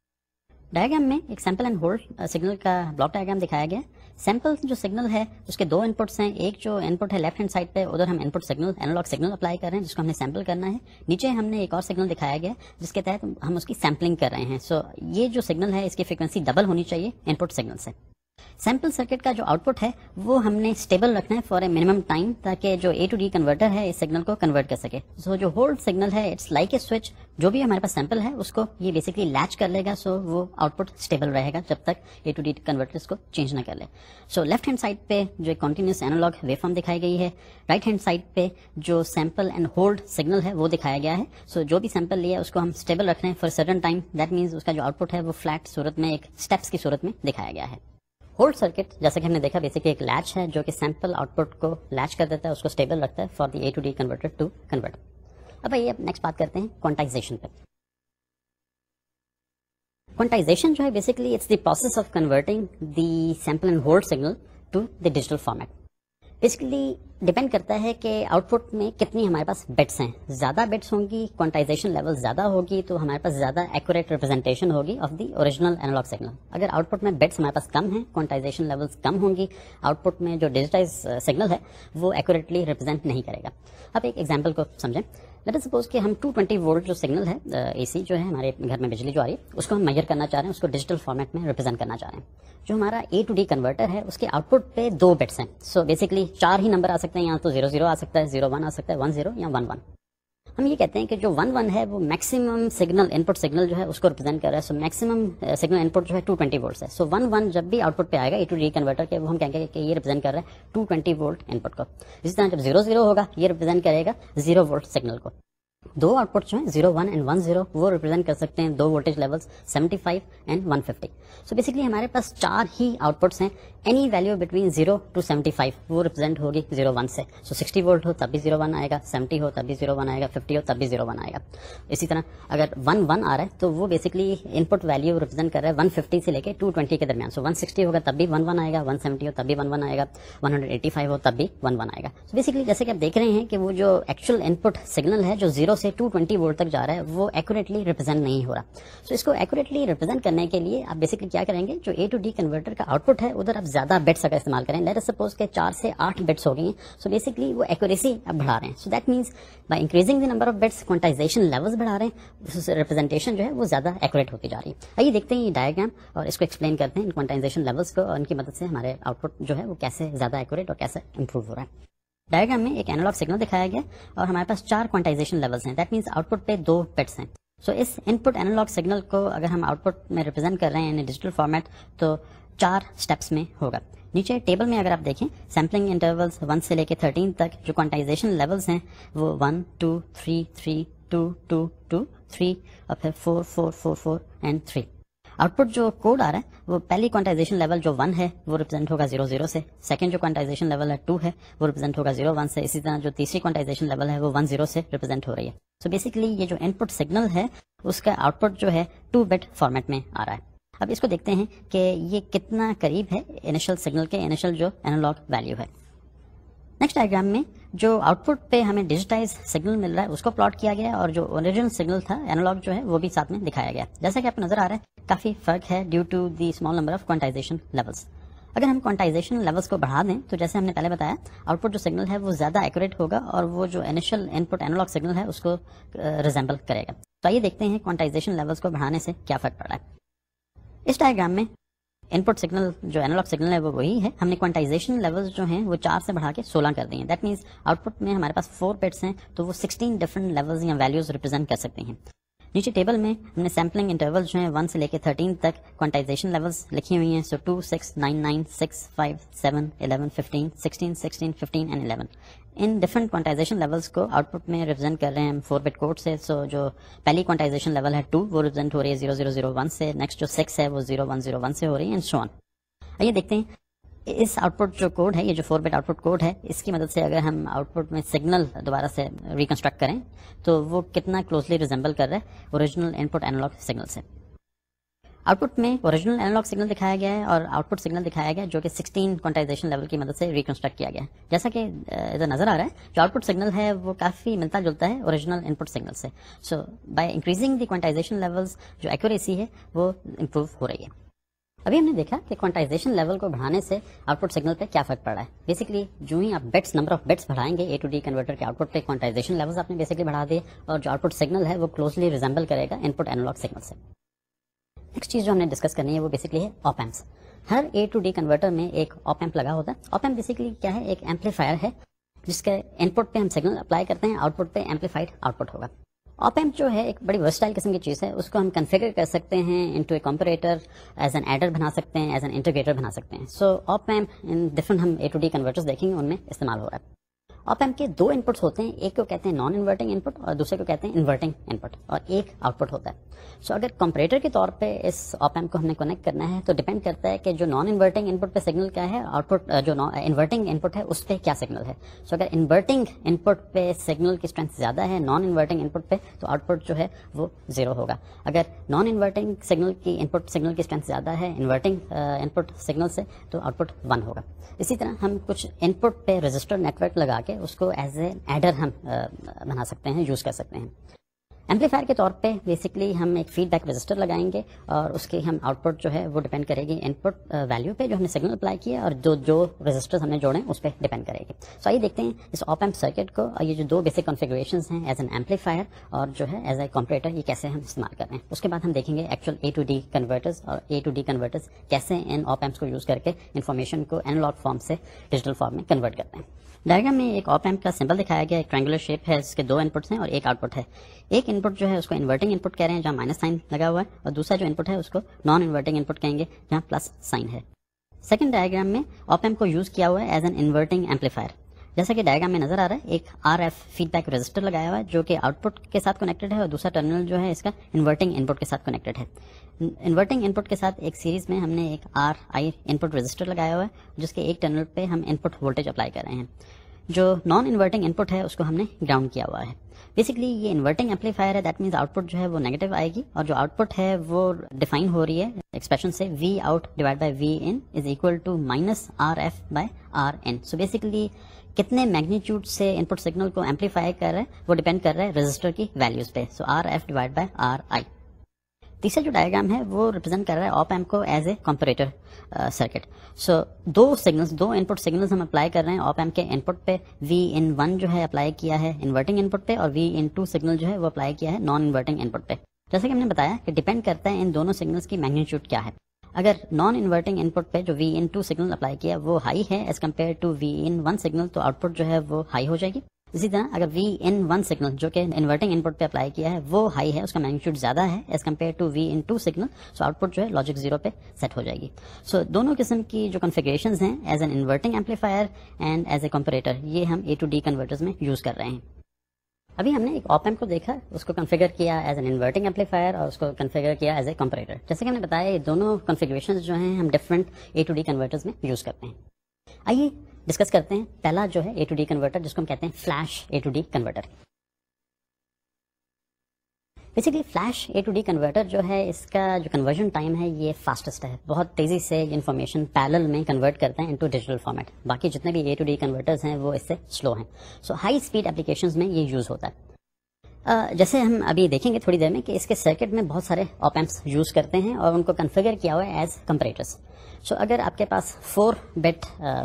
ڈائیگرام میں ایک سیمپل اینڈ ہولڈ سگنل کا بلاک ڈائیگرام دکھایا گیا. سیمپل جو سگنل ہے اس کے دو ان پٹس ہیں. ایک جو ان پٹ ہے لیفٹ ہینڈ سائڈ پہ, ادھر ہم input signal analogue signal apply کر رہے ہیں جس کو ہم نے سیمپل کرنا ہے. نیچے ہم نے ایک اور سگنل دکھایا گیا جس کے تحت ہم اس کی سیمپلنگ کر رہے ہیں. سو so, یہ جو سگنل ہے اس کی فریکوینسی ڈبل ہونی چاہیے ان پٹ سگنل سے. سیمپل سرکٹ کا جو آؤٹ پٹ ہے وہ ہم نے اسٹیبل رکھنا ہے فار اے منیمم ٹائم تاکہ جو اے ٹو ڈی کنورٹر ہے اس سگنل کو کنورٹ کر سکے. سو so, جو ہولڈ سگنل ہے اٹس لائک اے سوئچ, جو بھی ہمارے پاس سیمپل ہے اس کو یہ بیسکلی لیچ کر لے گا. سو so, وہ آؤٹ پٹ اسٹیبل رہے گا جب تک اے ٹو ڈی کنورٹر اس کو چینج نہ کر لے. سو لیفٹ ہینڈ سائڈ پہ جو ایک کنٹینیوس اینالاگ ویو فارم دکھائی گئی ہے, رائٹ ہینڈ سائڈ پہ جو سیمپل اینڈ ہولڈ سگنل ہے وہ دکھایا گیا ہے. سو so, جو بھی سیمپل لیا اس کو ہم اسٹیبل رکھ رہے ہیں for certain time, that means اس کا جو آؤٹ پٹ ہے وہ فلیٹ صورت میں ایک اسٹیپس کی صورت میں دکھایا گیا ہے. ہولڈ سرکٹ جیسا کہ ہم نے دیکھا بیسکلی ایک لیچ ہے جو کہ سیمپل آؤٹ پٹ کو لیچ کر دیتا ہے, اس کو اسٹیبل رکھتا ہے for the A to D converter to convert. اب آئیے اب نیکسٹ بات کرتے ہیں کوانٹائزیشن پہ. کوانٹائزیشن جو ہے basically it's the process of converting the sample and hold signal to the digital format. Basically depend کرتا ہے کہ آؤٹ پٹ میں کتنی ہمارے پاس بٹس ہیں. زیادہ بٹس ہوں گی, کوانٹائزیشن لیول زیادہ ہوگی تو ہمارے پاس زیادہ ایکوریٹ ریپرزینٹیشن ہوگی of the original analogue signal. اگر آؤٹ پٹ میں بٹس ہمارے پاس کم ہیں, کوانٹائزیشن لیولز کم ہوں گی, آؤٹ پٹ میں جو ڈیجیٹائز سگنل ہے وہ ایکوریٹلی ریپرزینٹ نہیں کرے گا. اب ایک ایگزامپل کو سمجھیں. لیٹ اس سپوز کہ ہم ٹو ٹوینٹی وولٹ جو سگنل ہے اے سی جو ہے ہمارے گھر میں بجلی جو آ رہی ہے اس کو ہم میجر کرنا چاہ رہے ہیں, اس کو ڈیجیٹل فارمیٹ میں ریپرزینٹ کرنا چاہ رہے ہیں. جو ہمارا اے ٹو ڈی کنورٹر ہے اس کے آؤٹ پٹ پہ دو بٹس ہیں. سو بیسکلی چار ہی نمبر آ سکتے ہیں, یا تو زیرو زیرو آ سکتا ہے, زیرو ون آ سکتا ہے, ون زیرو یا ون ون. ہم یہ کہتے ہیں کہ جو ون ون ہے وہ maximum signal input signal جو ہے اس کو ریپرزینٹ کر رہا ہے. سو میکسیمم سگنل ان پٹ جو ہے ٹو ٹوینٹی وولٹس ہے. سو ون ون جب بھی آؤٹ پٹ پہ آئے گا اے ٹو ڈی کنورٹر کے, وہ ہم کہیں گے کہ یہ ریپرزینٹ کر رہا ہے two twenty volt input کو. اسی طرح جب زیرو زیرو ہوگا یہ ریپرزینٹ کرے گا زیرو وولٹ سگنل کو. دو آؤٹ پٹ جو ہیں zero one and one zero وہ ریپرزینٹ کر سکتے ہیں دو voltage levels seventy five and one fifty. So basically ہمارے پاس چار ہی آؤٹ پٹس ہیں. Any value between zero to seventy five وہ ریپرزینٹ ہوگی زیرو ون سے. سو سکسٹی وولٹ ہو تب بھی زیرو ون آئے گا, سیونٹی ہو تب بھی زیرو ون آئے گا, ففٹی ہو تب بھی زیرو ون آئے گا. اسی طرح اگر ون ون آ رہا ہے تو وہ basically input value represent کر رہا ہے ون ففٹی سے لے کے ٹو ٹوینٹی کے درمیان. سو ون سکسٹی ہوگا تب بھی ون ون آئے گا, ون سیونٹی ہو تب بھی ون ون آئے گا, ون ہنڈریڈ ایٹی فائیو ہو تب بھی ون ون آئے گا. سو بیسکلی جیسے کہ آپ دیکھ رہے ہیں کہ وہ جو ایکچوئل ان پٹ سگنل ہے جو زیرو زیرو سے ٹو ٹوینٹی وولٹ تک جا رہا ہے وہ ایکوریٹلی ریپرزینٹ نہیں ہو رہا. سو اس کو ایکوریٹلی ریپرزینٹ کرنے کے لیے آپ بیسکلی کیا کریں گے, جو اے ٹو ڈی کنورٹر کا آؤٹ پٹ ہے ادھر آپ زیادہ بٹس اگر استعمال کریں, لیٹ اس سپوز کہ چار سے آٹھ بٹس ہو گئی ہیں, سو بیسکلی وہ ایکوریسی آپ بڑھا رہے ہیں. So that means by increasing the number of bits quantisation levels بڑھا رہے ہیں, ریپرزینٹیشن جو ہے وہ زیادہ ایکوریٹ ہوتی جا رہی ہے. آئیے دیکھتے ہیں یہ ڈائیگرام اور اس کو ایکسپلین کرتے ہیں ان کوانٹائزیشن لیولس کو, اور ان کی مدد سے ہمارے آؤٹ پٹ جو ہے وہ کیسے زیادہ ایکوریٹ اور کیسے امپروو ہو رہا ہے. ڈائیگرام میں ایک اینالوگ سگنل دکھایا گیا اور ہمارے پاس چار کوانٹائزیشن لیولس ہیں, دیٹ مینس آؤٹ پٹ پہ دو بٹس ہیں. سو so, اس ان پٹ اینالوگ سگنل کو اگر ہم آؤٹ پٹ میں ریپرزینٹ کر رہے ہیں ڈیجیٹل فارمیٹ تو چار اسٹیپس میں ہوگا. نیچے ٹیبل میں اگر آپ دیکھیں سیمپلنگ انٹرولس ون سے لے کے تھرٹین تک جو کوانٹائزیشن لیولس ہیں وہ one two three three two two two three اور پھر four four four four and three. Output جو کوڈ آ رہا ہے وہ پہلی کوانٹائزیشن لیول جو ون ہے وہ ریپرزینٹ ہوگا زیرو زیرو سے, سیکنڈ جو کوانٹائزیشن لیول ہے ٹو ہے وہ ریپرزینٹ ہوگا زیرو ون سے, اسی طرح جو تیسری کوانٹائزیشن لیول ہے وہ ون زیرو سے ریپرزینٹ ہو رہی ہے. سو بیسکلی یہ جو ان پٹ سگنل ہے اس کا آؤٹ پٹ جو ہے ٹو بٹ فارمیٹ میں آ رہا ہے. اب اس کو دیکھتے ہیں کہ یہ کتنا قریب ہے انیشل سگنل کے, انیشل جو اینالوگ ویلیو ہے. نیکسٹ ڈائیگرام میں جو آؤٹ پٹ پہ ہمیں ڈیجیٹائز سگنل مل رہا ہے اس کو پلاٹ کیا گیا ہے, اور جو اوریجنل سگنل تھا اینالوگ جو ہے وہ بھی ساتھ میں دکھایا گیا. جیسا کہ آپ کو نظر آ رہا ہے کافی فرق ہے due to the small number of quantisation levels. اگر ہم کوانٹائزیشن لیولس کو بڑھا دیں تو جیسے ہم نے پہلے بتایا آؤٹ پٹ جو سگنل ہے وہ زیادہ ایکوریٹ ہوگا اور وہ جو initial input analog signal ہے اس کو ریزمبل کرے گا. تو آئیے دیکھتے ہیں کوانٹائزیشن لیولس کو بڑھانے سے کیا فرق پڑ رہا ہے. اس ڈائیگرام میں ان پٹ سگنل جو اینالوگ سگنل ہے وہ وہی ہے, ہم نے کوانٹائزیشن لیولس جو ہیں وہ چار سے بڑھا کے سولہ کر دی ہیں. دیٹ مینس آؤٹ پٹ میں ہمارے پاس فور بٹس ہیں تو وہ سکسٹین ڈفرنٹ لیولز یا ویلیوز ریپرزینٹ کر سکتے ہیں. نیچے ٹیبل میں ہم نے سیمپلنگ انٹرول جو ہیں ون سے لے کے تھرٹین تک کوانٹائزیشن لیولس لکھی ہوئی ہیں. So two six nine nine six five seven eleven fifteen sixteen sixteen fifteen and eleven. ان ڈفرنٹ کوانٹائزیشن لیولس کو آؤٹ پٹ میں ریپرزینٹ کر رہے ہیں ہم فور بٹ کوڈ سے. سو جو پہلی کوانٹائزیشن لیول ہے ٹو وہ ریپرزینٹ ہو رہی ہے زیرو زیرو زیرو ون سے, نیکسٹ جو سکس ہے وہ زیرو ون زیرو ون سے ہو رہی ہے, اینڈ سو آن. آئیے دیکھتے ہیں اس آؤٹ پٹ جو کوڈ ہے, یہ جو four bit output code ہے, اس کی مدد سے اگر ہم آؤٹ پٹ میں سگنل دوبارہ سے ریکنسٹرکٹ کریں تو وہ کتنا کلوزلی ریزمبل کر رہا ہے original input analog signal سے. آؤٹ پٹ میں اوریجنل اینالوگ سگنل دکھایا گیا ہے اور آؤٹ پٹ سگنل دکھایا گیا جو کہ سکسٹین کوانٹائزیشن لیول کی مدد سے ریکنسٹرکٹ کیا گیا ہے. جیسا کہ ادھر نظر آ رہا ہے جو آؤٹ پٹ سگنل ہے وہ کافی ملتا جلتا ہے اوریجنل ان پٹ سگنل سے. So by increasing the quantization levels جو ایکوریسی ہے وہ امپروو ہو رہی ہے. ابھی ہم نے دیکھا کہ کوانٹائزیشن لیول کو بڑھانے سے آؤٹ پٹ سگنل پہ کیا فرق پڑا ہے. بیسکلی جو ہی آپ بٹس نمبر آف بٹس بڑھائیں گے اے ٹو ڈی کنورٹر کے آؤٹ پٹ پہ کوانٹائزیشن لیولز آپ نے بیسکلی بڑھا دیے, اور جو آؤٹ پٹ سگنل ہے وہ کلوزلی ریزمبل کرے گا ان پٹ اینالوگ سگنل سے. نیکسٹ چیز جو ہم نے ڈسکس کرنی ہے وہ بیسکلی ہے آپ ایمپس. ہر اے ٹو ڈی کنورٹر میں ایک آپ ایمپ لگا ہوتا ہے. آپ ایمپ بیسکلی کیا ہے, ایک ایمپلیفائر ہے جس کے ان پٹ پہ ہم سگنل اپلائی کرتے ہیں, آؤٹ پٹ پہ ایمپلیفائڈ آؤٹ پٹ ہوگا. آپ ایمپ جو ہے ایک بڑی ورسٹائل قسم کی چیز ہے, اس کو ہم کنفیگر کر سکتے ہیں into a comparator, as an adder بنا سکتے ہیں, ایز این انٹیگریٹر بنا سکتے ہیں. سو آپ ایمپ ان ڈفرنٹ ہم اے ٹو ڈی کنورٹرز دیکھیں گے ان میں استعمال ہو رہا ہے. آپ ایمپ کے دو ان پٹس ہوتے ہیں, ایک کو کہتے ہیں نان انورٹنگ ان پٹ اور دوسرے کو کہتے ہیں انورٹنگ ان پٹ, اور ایک آؤٹ پٹ ہوتا ہے. سو so, اگر کمپریٹر کے طور پہ اس آپ ایمپ کو ہم نے کنیکٹ کرنا ہے تو ڈیپینڈ کرتا ہے کہ جو نان انورٹنگ ان پٹ پہ سگنل کیا ہے, آؤٹ پٹ جو انورٹنگ ان پٹ ہے اس پہ کیا سگنل ہے. سو so, اگر انورٹنگ ان پٹ پہ سگنل کی اسٹرینتھ زیادہ ہے نان انورٹنگ ان پٹ پہ تو آؤٹ پٹ جو ہے وہ زیرو ہوگا. اگر نان انورٹنگ سگنل کی ان پٹ سگنل کی اسٹرینتھ زیادہ ہے انورٹنگ ان پٹ سگنل سے تو آؤٹ پٹ ون ہوگا. اسی طرح ہم کچھ ان پٹ پہ رجسٹر نیٹ ورک لگا کے اس کو ایز اے ایڈر ہم بنا سکتے ہیں, یوز کر سکتے ہیں. ایمپلیفائر کے طور پہ بیسکلی ہم ایک فیڈ بیک رجسٹر لگائیں گے اور اس کی ہم آؤٹ پٹ جو ہے وہ ڈیپینڈ کرے گی ان پٹ ویلیو پہ جو ہم نے سگنل اپلائی کیا, اور جو جو رجسٹر ہم نے جوڑے اس پہ ڈیپینڈ کرے گی. سو آئیے دیکھتے ہیں اس آپ ایمپ سرکٹ کو, اور یہ جو دو بیسک کنفیگریشنز ہیں ایز این ایمپلیفائر اور جو ہے ایز اے کمپریٹر, یہ کیسے ہم استعمال کر رہے ہیں. اس کے بعد ہم دیکھیں گے actual A to D converters اور اے ٹو ڈی کنورٹرز کیسے ان آپ ایمپس کو یوز کر کے انفارمیشن کو اینالاگ فارم سے ڈیجیٹل فارم میں کنورٹ کرتے ہیں. ڈائیگرام میں ایک آپ ایمپ کا سمبل دکھایا گیا, ایک ٹرائنگولر شیپ ہے, اس کے دو ان پٹس ہیں اور ایک آؤٹ پٹ ہے. ایک ان پٹ جو ہے اس کو انورٹنگ ان پٹ کہہ رہے ہیں جہاں مائنس سائن لگا ہوا ہے, اور دوسرا جو ان پٹ ہے اس کو نان انورٹنگ ان پٹ کہیں گے جہاں پلس سائن ہے. سیکنڈ ڈائیگرام میں آپ ایمپ کو یوز کیا ہوا ہے ایز این انورٹنگ ایمپلیفائر. جیسا کہ ڈائیگرام میں نظر آ رہا ہے ایک R F feedback register لگایا ہوا ہے جو کہ آؤٹ پٹ کے ساتھ کنیکٹڈ ہے, اور دوسرا ٹرمینل جو ہے اس کا انورٹنگ ان پٹ کے ساتھ کنیکٹڈ ہے. انورٹنگ ان پٹ کے ساتھ ایک سیریز میں ہم نے ایک are I in put register لگایا ہوا ہے جس کے ایک ٹرمینل پہ ہم ان پٹ وولٹیج اپلائی کر رہے ہیں. جو نان انورٹنگ ان پٹ ہے اس کو ہم نے گراؤنڈ کیا ہوا ہے. بیسکلی یہ انورٹنگ ایمپلیفائر ہے, دیٹ مینس آؤٹ پٹ جو ہے وہ نیگیٹو آئے گی, اور جو آؤٹ پٹ ہے وہ ڈیفائن ہو رہی ہے ایکسپریشن سے V out divide by V in is equal to minus R F by R N. So basically کتنے میگنیچیوڈ سے ان پٹ سگنل کو ایمپلیفائی کر رہا ہے وہ ڈیپینڈ کر رہا ہے رجسٹر کی ویلیوز پہ. So R F divide by R I. تیسرا جو ڈائیگرام ہے وہ ریپرزینٹ کر رہا ہے آپ ایمپ کو as a comparator circuit. So دو سگنلز دو ان پٹ سگنلز ہم اپلائی کر رہے ہیں آپ ایمپ کے ان پٹ پہ. وی ان ون جو ہے اپلائی کیا ہے انورٹنگ ان پٹ پہ, اور وی ان ٹو سگنل جو ہے وہ اپلائی کیا ہے نان انورٹنگ ان پٹ پہ. جیسے کہ ہم نے بتایا کہ ڈیپینڈ کرتا ہے ان دونوں سگنلز کی میگنیچیوڈ کیا ہے. اگر نان انورٹنگ ان پٹ پہ جو V in two signal apply کیا وہ ہائی ہے as compare to V in one signal, تو آؤٹ پٹ جو ہے وہ ہائی ہو جائے گی. اسی طرح اگر وی ان ون سگنل جو کہ انورٹنگ ان پٹ پہ اپلائی کیا ہے وہ ہائی ہے, اس کا میگنیچیوڈ زیادہ ہے as compare to V in two signal, so output جو ہے لاجک زیرو پہ سیٹ ہو جائے گی. سو دونوں قسم کی جو کنفیگریشنز ہیں as an inverting amplifier and as a comparator, یہ ہم اے ٹو ڈی کنورٹرز میں یوز کر رہے ہیں. ابھی ہم نے ایک آپ ایمپ کو دیکھا, اس کو کنفیگر کیا ایز این انورٹنگ ایمپلیفائر اور اس کو کنفیگر کیا ایز اے کمپیریٹر. جیسے کہ ہم نے بتایا یہ دونوں کنفیگریشنز جو ہیں ہم different A to D converters میں یوز کرتے ہیں. آئیے ڈسکس کرتے ہیں پہلا جو ہے اے ٹو ڈی کنورٹر, جس کو ہم کہتے ہیں flash A to D converter. Basically flash A to D converter جو ہے اس کا جو کنورژن ٹائم ہے یہ فاسٹسٹ ہے, بہت تیزی سے انفارمیشن پیرلل میں کنورٹ کرتے ہیں انٹو ڈیجیٹل فارمیٹ. باقی جتنے بھی اے ٹو ڈی کنورٹرز ہیں وہ اس سے سلو ہیں. سو ہائی اسپیڈ اپلیکیشنز میں یہ یوز ہوتا ہے. Uh, جیسے ہم ابھی دیکھیں گے تھوڑی دیر میں کہ اس کے سرکٹ میں بہت سارے آپ ایمپس یوز کرتے ہیں اور ان کو کنفیگر کیا ہوا ہے ایز کمپیریٹرس. سو اگر آپ کے پاس فور بٹ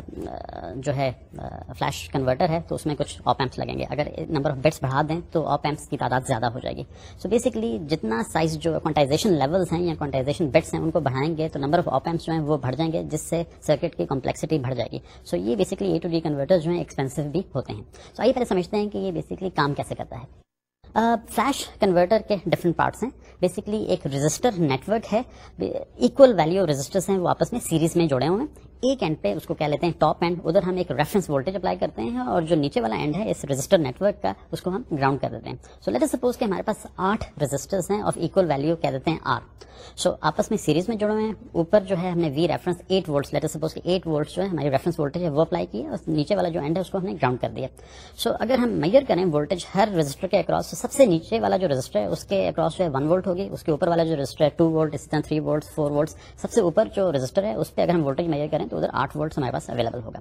جو ہے فلیش کنورٹر ہے تو اس میں کچھ آپ ایمپس لگیں گے. اگر نمبر آف بٹس بڑھا دیں تو آپ ایمپس کی تعداد زیادہ ہو جائے گی. سو بیسکلی جتنا سائز جو کوانٹائزیشن لیولز ہیں یا کوانٹائزیشن بٹس ہیں ان کو بڑھائیں گے تو نمبر آف آپ ایمپس جو ہیں وہ بڑھ جائیں گے, جس سے سرکٹ کی کمپلیکسٹی بڑھ جائے گی. سو یہ basically A to D converter جو ہیں ایکسپینسو بھی ہوتے ہیں. سو آئیے پہلے سمجھتے ہیں کہ یہ بیسکلی کام کیسے کرتا ہے. فلیش کنورٹر کے ڈفرنٹ پارٹس ہیں. بیسکلی ایک رجسٹر نیٹ ورک ہے, ایکول ویلیو رجسٹرس ہیں وہ آپس میں سیریز میں جوڑے ہوئے ہیں. ایک اینڈ پہ اس کو کہہ لیتے ہیں ٹاپ اینڈ, ادھر ہم ایک ریفرنس وولٹیج اپلائی کرتے ہیں اور جو نیچے والا اینڈ ہے اس رجسٹر نیٹ ورک کا اس کو ہم گراؤنڈ کر دیتے ہیں. سو لیٹ اس سپوز کہ ہمارے پاس آٹھ رجسٹرس ہیں آف ایکول ویلیو کہہ دیتے ہیں آر. سو آپس میں سیریز میں جڑے ہوئے ہیں. اوپر جو ہے ہم نے V reference eight volts, let us suppose کہ ایٹ وولٹس جو ہے ہماری ریفرنس وولٹیج ہے وہ اپلائی کی ہے, اور نیچے والا جو اینڈ ہے اس کو ہم نے گراؤنڈ کر دیا. سو اگر ہم میئر کریں وولٹیج ہر رجسٹر کے اکراس, تو سب سے نیچے والا جو رجسٹر ہے اس کے اکراس جو ہے ون وولٹ ہوگی, اس کے اوپر والا جو رجسٹر ہے ٹو وولٹ, اسی طرح تھری وولٹ, فور وولٹس. سب سے اوپر جو رجسٹر ہے اس پہ اگر ہم وولٹیج میئر کریں تو ادھر آٹھ وولٹس ہمارے پاس اویلیبل ہوگا.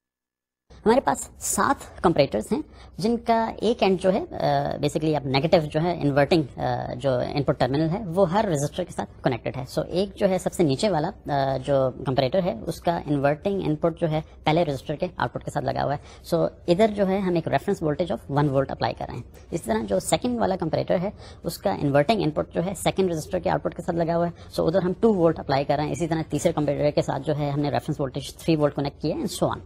ہمارے پاس سات کمپیریٹرز ہیں جن کا ایک اینڈ جو ہے بیسکلی اب نیگیٹو جو ہے انورٹنگ جو ان پٹ ٹرمینل ہے وہ ہر رجسٹر کے ساتھ کنیکٹڈ ہے. سو ایک جو ہے سب سے نیچے والا جو کمپیریٹر ہے اس کا انورٹنگ ان پٹ جو ہے پہلے رجسٹر کے آؤٹ پٹ کے ساتھ لگا ہوا ہے. سو ادھر جو ہے ہم ایک reference voltage of one volt apply کر رہے ہیں. اسی طرح جو سیکنڈ والا کمپیریٹر ہے اس کا انورٹنگ ان پٹ جو ہے سیکنڈ رجسٹر کے آؤٹ پٹ کے ساتھ لگا ہوا ہے. سو ادھر ہم ٹو وولٹ اپلائی کر رہے ہیں. اسی طرح تیسرے کمپیریٹر کے ساتھ جو ہے ہم نے reference voltage three volt connect کیا ہے اینڈ سو آن.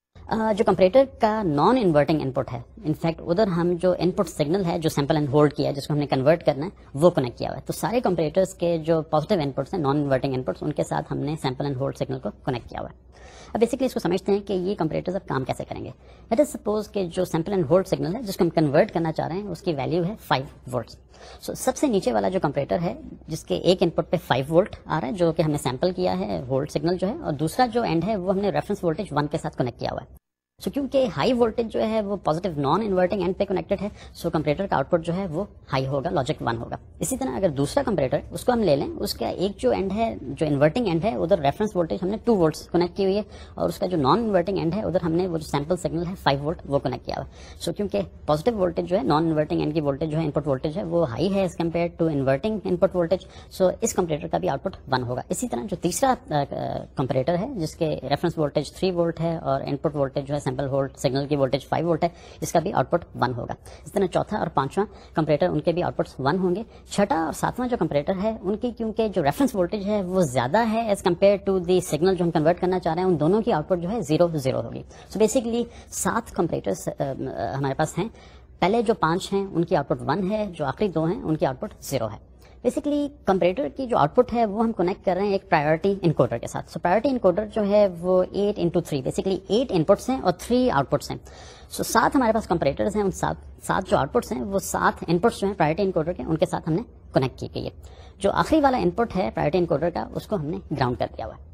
جو کمپیریٹر کا نان انورٹنگ ان پٹ ہے, انفیکٹ ادھر ہم جو ان پٹ سگنل ہے جو سیمپل اینڈ ہولڈ کیا ہے جس کو ہم نے کنورٹ کرنا ہے وہ کنیکٹ کیا ہوا ہے. تو سارے کمپیریٹرز کے جو پازیٹیو ان پٹس ہیں نان انورٹنگ ان پٹس ان کے ساتھ ہم نے سیمپل اینڈ ہولڈ سگنل کو کنیکٹ کیا ہوا ہے. اب بیسکلی اس کو سمجھتے ہیں کہ یہ کمپیریٹرز اب کام کیسے کریں گے. لیٹ اس سپوز کہ جو سیمپل اینڈ ہولڈ سگنل ہے جس کو ہم کنورٹ کرنا چاہ رہے ہیں اس کی ویلیو ہے فائیو وولٹس. سو سب سے نیچے والا جو کمپیریٹر ہے جس کے ایک ان پٹ پہ فائیو وولٹ آ رہا ہے جو کہ ہم نے سیمپل کیا ہے ہولڈ سگنل جو ہے, اور دوسرا جو اینڈ ہے وہ ہم نے ریفرنس وولٹیج ون کے ساتھ کنیکٹ کیا ہوا ہے. سو so, کیونکہ ہائی وولٹیج جو ہے وہ پازیٹیو نان انورٹنگ اینڈ پہ کنیکٹڈ ہے, سو so, کمپیریٹر کا آؤٹ پٹ جو ہے وہ ہائی ہوگا, لاجک ون ہوگا. اسی طرح اگر دوسرا کمپیریٹر اس کو ہم لے لیں, اس کا ایک جو اینڈ ہے جو انورٹنگ اینڈ ہے ادھر ریفرنس وولٹیج ہم نے ٹو وولٹس کنیکٹ کی ہوئی ہے, اور اس کا جو نان انورٹنگ اینڈ ہے ادھر ہم نے وہ جو سیمپل سگنل ہے فائیو وولٹ وہ کنیکٹ کیا ہوا ہے. سو so, کیونکہ پازیٹیو وولٹیج جو ہے نان انورٹنگ اینڈ کی وولٹیج جو ہے ان پٹ وولٹیج ہے وہ ہائی ہے as compare to inverting input voltage, so اس کمپیریٹر کا بھی آؤٹ پٹ ون ہوگا. اسی طرح جو تیسرا کمپیریٹر ہے جس کے ریفرنس وولٹیج تھری وولٹ ہے اور ان پٹ وولٹیج جو ہے سیمپل ہولڈ سگنل کی وولٹیج فائیو وولٹ ہے, اس کا بھی آؤٹ پٹ ون ہوگا. اس طرح چوتھا اور پانچواں کمپیریٹر ان کے بھی آؤٹ پٹس ون ہوں گے. چھٹا اور ساتواں جو کمپیریٹر ہے ان کی کیونکہ جو ریفرنس وولٹیج ہے وہ زیادہ ہے as compare to the signal جو ہم کنورٹ کرنا چاہ رہے ہیں, ان دونوں کی آؤٹ پٹ جو ہے زیرو زیرو ہوگی. سو بیسکلی سات کمپیریٹرس ہمارے پاس ہیں. پہلے جو پانچ ہیں ان کی آؤٹ پٹ ون ہے, جو آخری دو ہیں ان کی آؤٹ پٹ زیرو ہے. بیسکلی کمپیریٹر کی جو آؤٹ پٹ ہے وہ ہم کنیکٹ کر رہے ہیں ایک پرائیورٹی انکوڈر کے ساتھ. سو پرائیورٹی انکوڈر جو ہے وہ eight into three, basically eight inputs ہیں اور تھری آؤٹ پٹس ہیں. سو سات ہمارے پاس کمپیریٹرز ہیں, ان سات سات جو آؤٹ پٹس ہیں وہ سات ان پٹس جو ہیں پرائیورٹی انکوڈر کے ان کے ساتھ ہم نے کنیکٹ کی گئی ہے. جو آخری والا ان پٹ ہے پرائیورٹی انکوڈر کا اس کو ہم نے گراؤنڈ کر دیا ہوا ہے.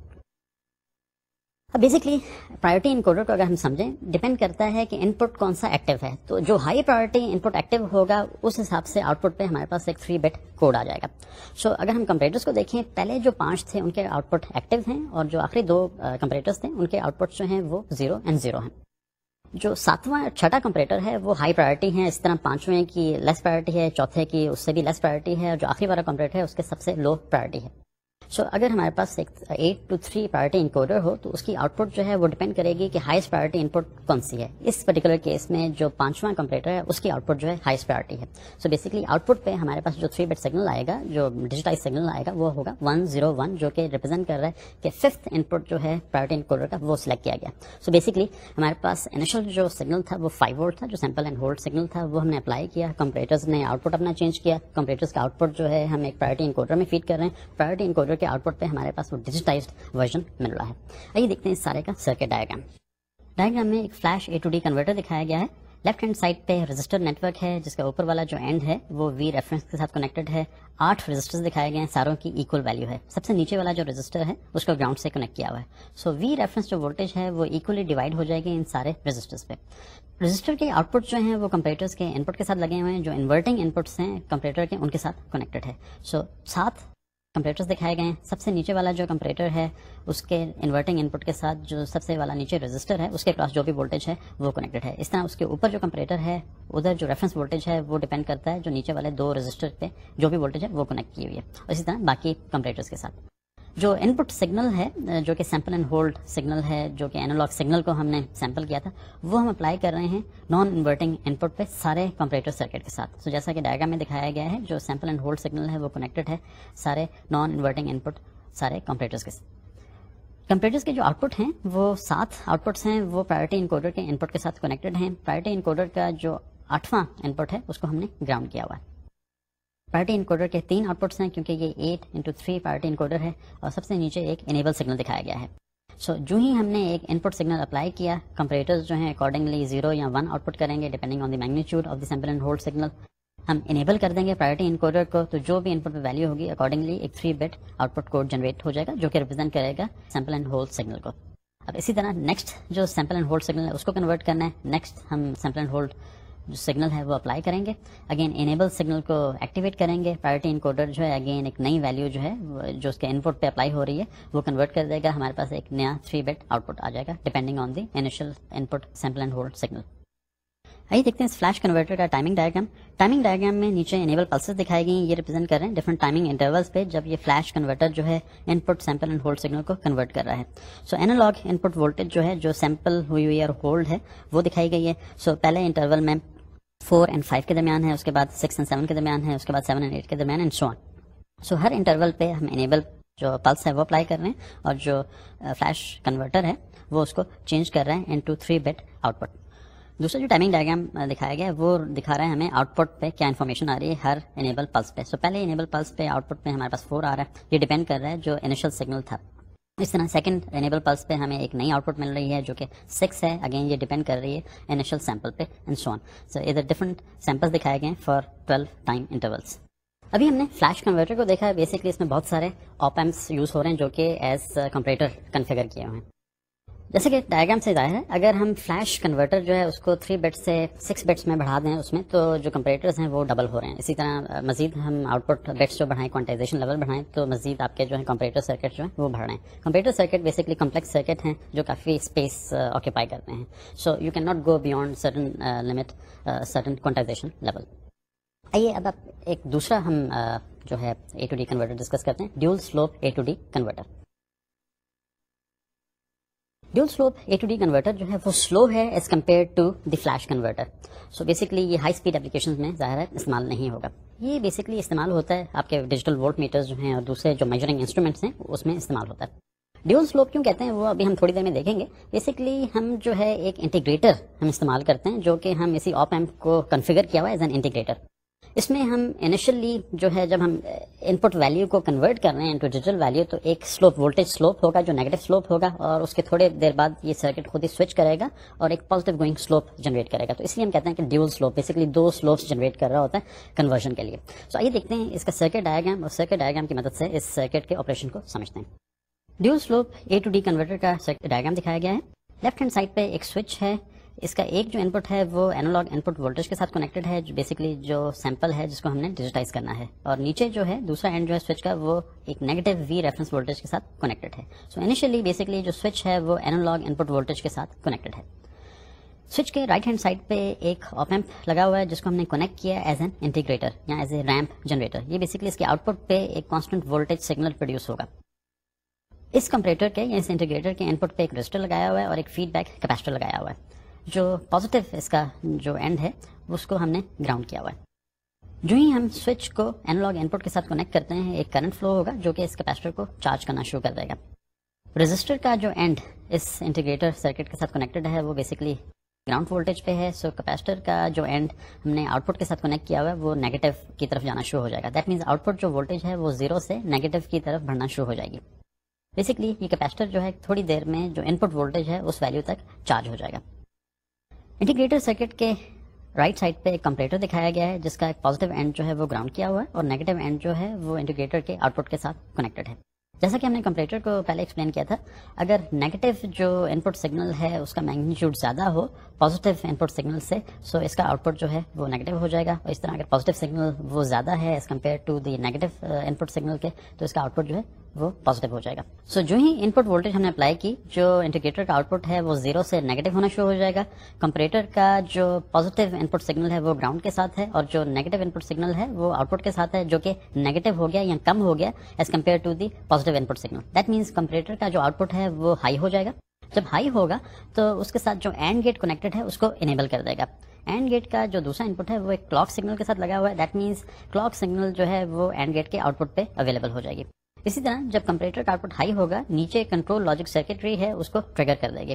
اب بیسکلی پرائیورٹی انکوڈر کو اگر ہم سمجھیں ڈیپینڈ کرتا ہے کہ ان پٹ کون سا ایکٹیو ہے. تو جو high priority input active ہوگا اس حساب سے آؤٹ پٹ پہ ہمارے پاس ایک تھری بٹ کوڈ آ جائے گا. سو so, اگر ہم کمپیریٹرس کو دیکھیں, پہلے جو پانچ تھے ان کے آؤٹ پٹ ایکٹیو ہیں اور جو آخری دو کمپیریٹرس تھے ان کے آؤٹ پٹ جو ہیں وہ زیرو اینڈ زیرو ہیں. جو ساتواں چھٹا کمپریٹر ہے وہ ہائی پرائرٹی ہے، اس طرح پانچویں کی لیس پرائرٹی ہے، چوتھے کی اس سے بھی لیس پرائرٹی ہے، اور جو آخری والا کمپریٹر ہے اس کے سب سے لو پرائرٹی ہے. سو so, اگر ہمارے پاس ایک eight to three priority encoder ہو تو اس کی آؤٹ پٹ جو ہے وہ ڈیپینڈ کرے گی کہ ہائیسٹ پرائرٹی ان پٹ کون سی ہے. اس پرٹیکولر کیس میں جو پانچواں کمپریٹر ہے اس کی آؤٹ پٹ جو ہے ہائیسٹ پرائرٹی ہے. سو بیسکلی آؤٹ پٹ پہ ہمارے پاس جو تھری بٹ سگنل آئے گا، جو ڈیجیٹائز سگنل آئے گا، وہ ہوگا ون زیرو ون، جو کہ ریپرزینٹ کر رہا ہے کہ ففتھ ان پٹ جو ہے پرائرٹی انکوڈر کا وہ سلیکٹ کیا گیا. سو بیسکلی ہمارے پاس انیشل جو سگنل تھا وہ فائیو وولٹ تھا، جو سیمپل اینڈ ہولڈ سگنل تھا وہ ہم نے اپلائی کیا. کمپریٹرز نے آؤٹ پٹ اپنا چینج کیا. کمپریٹرز کا آؤٹ پٹ جو ہے ہم ایک پرائرٹی انکوڈر میں فیڈ کر رہے ہیں. پرائرٹی انکوڈر کے آؤٹ پٹ پہ ہمارے پاس وہ ڈیجیٹائزڈ ورژن مل رہا ہے. آئیے دیکھتے ہیں اس سارے کا سرکٹ ڈائیگرام. ڈائیگرام میں ایک flash A to D converter دکھایا گیا ہے. لیفٹ ہینڈ سائڈ پہ رجسٹر نیٹ ورک ہے جس کا اوپر والا جو اینڈ ہے وہ وی ریفرنس کے ساتھ کنیکٹڈ ہے. آٹھ رجسٹرز دکھائے گئے ہیں، ساروں کی ایکول ویلیو ہے. سب سے نیچے والا جو رجسٹر ہے اس کو گراؤنڈ سے کنیکٹ کیا ہوا ہے. سو وی ریفرنس جو وولٹیج ہے وہ ایکولی ڈیوائڈ ہو جائے گی ان سارے رجسٹرز پہ. رجسٹر کے آؤٹ پٹ جو ہیں وہ کمپریٹرز کے ان پٹ کے ساتھ لگے ہوئے ہیں. جو انورٹنگ ان پٹس ہیں کمپریٹر کے ان کے ساتھ کنیکٹڈ ہے. سو سات کمپریٹرز دکھائے گئے ہیں. سب سے نیچے والا جو کمپریٹر ہے اس کے انورٹنگ ان پٹ کے ساتھ جو سب سے والا نیچے رجسٹر ہے اس کے پاس جو بھی وولٹیج ہے وہ کنیکٹڈ ہے. اس طرح اس کے اوپر جو کمپریٹر ہے ادھر جو ریفرنس وولٹیج ہے وہ ڈیپینڈ کرتا ہے جو نیچے والے دو رجسٹر پہ جو بھی وولٹیج ہے وہ کنیکٹ کی ہوئی ہے. اسی طرح باقی کمپریٹرز کے ساتھ جو ان پٹ سگنل ہے جو کہ سیمپل اینڈ ہولڈ سگنل ہے، جو کہ اینالاگ سگنل کو ہم نے سیمپل کیا تھا، وہ ہم اپلائی کر رہے ہیں نان انورٹنگ ان پٹ پہ سارے کمپریٹر سرکٹ کے ساتھ. سو so, جیسا کہ ڈائیگرام میں دکھایا گیا ہے جو سیمپل اینڈ ہولڈ سگنل ہے وہ کنیکٹڈ ہے سارے نان انورٹنگ ان پٹ سارے کمپریٹرز کے ساتھ. کمپریٹرز کے جو آؤٹ پٹ ہیں وہ سات آؤٹ پٹس ہیں، وہ پرائرٹی انکوڈر کے ان پٹ کے ساتھ کنیکٹڈ ہیں. پرائرٹی انکوڈر کا جو آٹھواں ان پٹ ہے اس کو ہم نے گراؤنڈ کیا ہوا ہے. پرائرٹی انکوڈر کے تین آؤٹ پٹس ہیں کیونکہ یہ eight into three priority encoder ہے، اور سب سے نیچے ایک انیبل سگنل دکھایا گیا ہے. سو so, جو ہی ہم نے ایک ان پٹ سگنل اپلائی کیا، کمپریٹرز جو ہیں اکارڈنگلی زیرو یا ون آؤٹ پٹ کریں گے depending on the magnitude of the sample and hold signal. ہم انیبل کر دیں گے پرائرٹی انکوڈر کو، تو جو بھی ان پٹ پہ ویلیو ہوگی اکارڈنگلی ایک three bit output code generate ہو جائے گا جو کہ ریپرزینٹ کرے گا سیمپل اینڈ ہولڈ سگنل کو. اب اسی طرح نیکسٹ جو سیمپل اینڈ ہولڈ سگنل ہے اس کو کنورٹ کرنا ہے. نیکسٹ ہم سیمپل اینڈ ہولڈ جو سگنل ہے وہ اپلائی کریں گے. اگین انیبل سگنل کو ایکٹیویٹ کریں گے. پرائرٹی انکوڈر جو ہے اگین ایک نئی ویلیو جو ہے جو اس کے ان پٹ پہ اپلائی ہو رہی ہے وہ کنورٹ کر دے گا. ہمارے پاس ایک نیا تھری بٹ آؤٹ پٹ آ جائے گا depending on the initial input sample and hold signal. آئیے دیکھتے ہیں اس فلیش کنورٹر کا ٹائمنگ ڈائیگرام. ٹائمنگ ڈائیگرام میں نیچے انیبل پلسز دکھائی گئی ہیں، یہ ریپرزینٹ کر رہے ہیں ڈفرنٹ ٹائمنگ انٹرولز پہ جب یہ فلیش کنورٹر جو ہے input sample and hold signal کو کنورٹ کر رہا ہے. سو اینالاگ ان پٹ وولٹیج جو ہے جو سیمپل ہوئی ہوئی اور ہولڈ ہے وہ دکھائی گئی ہے. سو so, پہلے انٹرول میں فور اینڈ فائیو کے درمیان ہے، اس کے بعد سکس اینڈ سیون کے درمیان ہے، اس کے بعد سیون اینڈ ایٹ کے درمیان and so on. So Hare interval پہ ہم انیبل جو پلس ہے وہ اپلائی کر رہے ہیں، اور جو فلیش کنورٹر ہے وہ اس کو چینج کر رہے ہیں into three bit output. دوسرا جو ٹائمنگ ڈائیگرام دکھایا گیا ہے وہ دکھا رہا ہے ہمیں آؤٹ پٹ پہ کیا انفارمیشن آ رہی ہے ہر انیبل پلس پہ. سو پہلے انیبل پلس پہ آؤٹ پٹ پہ ہمارے پاس فور آ رہا ہے، یہ ڈیپینڈ کر رہا ہے جو انیشل سگنل تھا. اس طرح سیکنڈ انیبل پلس پہ ہمیں ایک نئی آؤٹ پٹ مل رہی ہے جو کہ سکس ہے، اگین یہ ڈیپینڈ کر رہی ہے انیشل سیمپل پہ اینڈ سو آن. سو ادھر ڈفرنٹ سیمپلس دکھائے گئے ہیں فار ٹویلو ٹائم انٹرولس. ابھی ہم نے فلیش کنورٹر کو دیکھا ہے. بیسکلی اس میں بہت سارے آپ ایمپس یوز ہو رہے ہیں جو کہ ایز کمپریٹر کنفیگر کیے ہوئے ہیں. جیسے کہ ڈائیگرام سے ظاہر ہے اگر ہم فلیش کنورٹر جو ہے اس کو تھری بٹس سے سکس بٹس میں بڑھا دیں اس میں تو جو کمپریٹرز ہیں وہ ڈبل ہو رہے ہیں. اسی طرح مزید ہم آؤٹ پٹ بٹس جو بڑھائیں، کوانٹائزیشن لیول بڑھائیں تو مزید آپ کے جو ہے کمپریٹر سرکٹ جو ہیں وہ بڑھ رہے ہیں. Comparator circuit basically complex circuit ہیں جو کافی اسپیس آکوپائی کرتے ہیں. So you can not go beyond certain limit certain quantization level. آئیے اب آپ ایک دوسرا ہم جو ہے A to D converter discuss کرتے ہیں، dual slope A to D converter. Dual slope A to D converter جو ہے وہ سلو ہے as compare to the flash converter. So basically یہ ہائی اسپیڈ اپلیکیشن میں ظاہر ہے استعمال نہیں ہوگا. یہ بیسکلی استعمال ہوتا ہے آپ کے ڈیجیٹل وولٹ میٹرز جو ہیں اور دوسرے جو میجرنگ انسٹرومنٹس ہیں اس میں استعمال ہوتا ہے. ڈیول سلوپ کیوں کہتے ہیں وہ ابھی ہم تھوڑی دیر میں دیکھیں گے. بیسکلی ہم جو ہے ایک انٹیگریٹر ہم استعمال کرتے ہیں جو کہ ہم اسی آپ ایمپ کو کنفیگر کیا ہوا ہے ایز این انٹیگریٹر. اس میں ہم انیشلی جو ہے جب ہم ان پٹ ویلیو کو کنورٹ کر رہے ہیں انٹو ڈیجیٹل ویلیو تو ایک سلوپ وولٹیج سلوپ ہوگا جو نیگیٹو سلوپ ہوگا، اور اس کے تھوڑے دیر بعد یہ سرکٹ خود ہی سوئچ کرے گا اور ایک پازیٹیو گوئنگ سلوپ جنریٹ کرے گا. تو اس لیے ہم کہتے ہیں کہ ڈیول سلوپ بیسکلی دو سلوپس جنریٹ کر رہا ہوتا ہے کنورژن کے لیے. سو آئیے دیکھتے ہیں اس کا سرکٹ ڈائیگرام، اور سرکٹ ڈائیگرام کی مدد سے اس سرکٹ کے آپریشن کو سمجھتے ہیں. Dual slope A to D converter کا سرکٹ ڈائیگرام دکھایا گیا ہے. لیفٹ ہینڈ سائڈ پہ ایک سوئچ ہے. اس کا ایک جو ان پٹ ہے وہ اینالاگ ان پٹ وولٹیج کے ساتھ کنیکٹڈ ہے جو بیسکلی جو سیمپل ہے جس کو ہم نے ڈیجیٹائز کرنا ہے، اور نیچے جو ہے دوسرا اینڈ جو ہے سوئچ کا وہ ایک نیگیٹو وی ریفرنس وولٹیج کے ساتھ کنیکٹڈ ہے. سو انیشلی بیسکلی جو سوئچ ہے وہ اینالاگ ان پٹ وولٹیج کے ساتھ کنیکٹڈ ہے. स्विच के राइट हैंड साइड पे एक ऑप एम्प लगा हुआ है जिसको हमने कनेक्ट किया एज एन इंटीग्रेटर या एज ए रैम्प जनरेटर। ये बेसिकली इसके आउटपुट पे एक कांस्टेंट वोल्टेज सिग्नल प्रोड्यूस होगा। इस कंपैरेटर के या इस इंटीग्रेटर के इनपुट पे एक रजिस्टर लगाया हुआ है और एक फीडबैक कैपेसिटर लगाया हुआ है। जो पॉजिटिव इसका जो एंड है उसको हमने ग्राउंड किया हुआ है। जो ही हम स्विच को एनालॉग इनपुट के साथ कनेक्ट करते हैं एक करंट फ्लो होगा जो कि इस कैपेसिटर को चार्ज करना शुरू कर देगा। रजिस्टर का जो एंड इस इंटीग्रेटर सर्किट के साथ कनेक्टेड है वो बेसिकली ग्राउंड वोल्टेज पे है। सो कैपेसिटर का जो एंड हमने आउटपुट के साथ कनेक्ट किया हुआ है वो नेगेटिव की तरफ जाना शुरू हो जाएगा। दैट मीन्स आउटपुट जो वोल्टेज है वो जीरो से नेगेटिव की तरफ बढ़ना शुरू हो जाएगी। बेसिकली ये कैपेसिटर जो है थोड़ी देर में जो इनपुट वोल्टेज है उस वैल्यू तक चार्ज हो जाएगा। इंटीग्रेटर सर्किट के राइट साइड पे एक कंपैरेटर दिखाया गया है जिसका एक पॉजिटिव एंड जो है वो ग्राउंड किया हुआ है और नेगेटिव एंड जो है वो इंटीग्रेटर के आउटपुट के साथ कनेक्टेड है। जैसा कि हमने कंपैरेटर को पहले एक्सप्लेन किया था, अगर नेगेटिव जो इनपुट सिग्नल है उसका मैग्नीट्यूड ज़्यादा हो पॉजिटिव इनपुट सिग्नल से, सो इसका आउटपुट जो है वो नेगेटिव हो जाएगा। और इस तरह अगर पॉजिटिव सिग्नल वो ज़्यादा है as compare to the negative input signal के, तो इसका आउटपुट जो है वो पॉजिटिव हो जाएगा। सो so, जो ही इनपुट वोल्टेज हमने अप्लाई की, जो इंटीग्रेटर का आउटपुट है वो जीरो से नेगेटिव होना शुरू हो जाएगा। कंपैरेटर का जो पॉजिटिव इनपुट सिग्नल है वो ग्राउंड के साथ है और जो नेगेटिव इनपुट सिग्नल है वो आउटपुट के साथ है जो कि नेगेटिव हो गया या कम हो गया as compare to the positive input signal. That means comparator का जो आउटपुट है वो हाई हो जाएगा। जब हाई होगा तो उसके साथ जो एंड गेट कनेक्टेड है उसको इनेबल कर देगा। एंड गेट का जो दूसरा इनपुट है वो एक क्लॉक सिग्नल के साथ लगा हुआ है। दैट मीन्स क्लॉक सिग्नल जो है वो एंड गेट के आउटपुट पे अवेलेबल हो जाएगी। इसी तरह जब कंपैरेटर का आउटपुट हाई होगा, नीचे कंट्रोल लॉजिक सर्किटरी है उसको ट्रिगर कर देगी।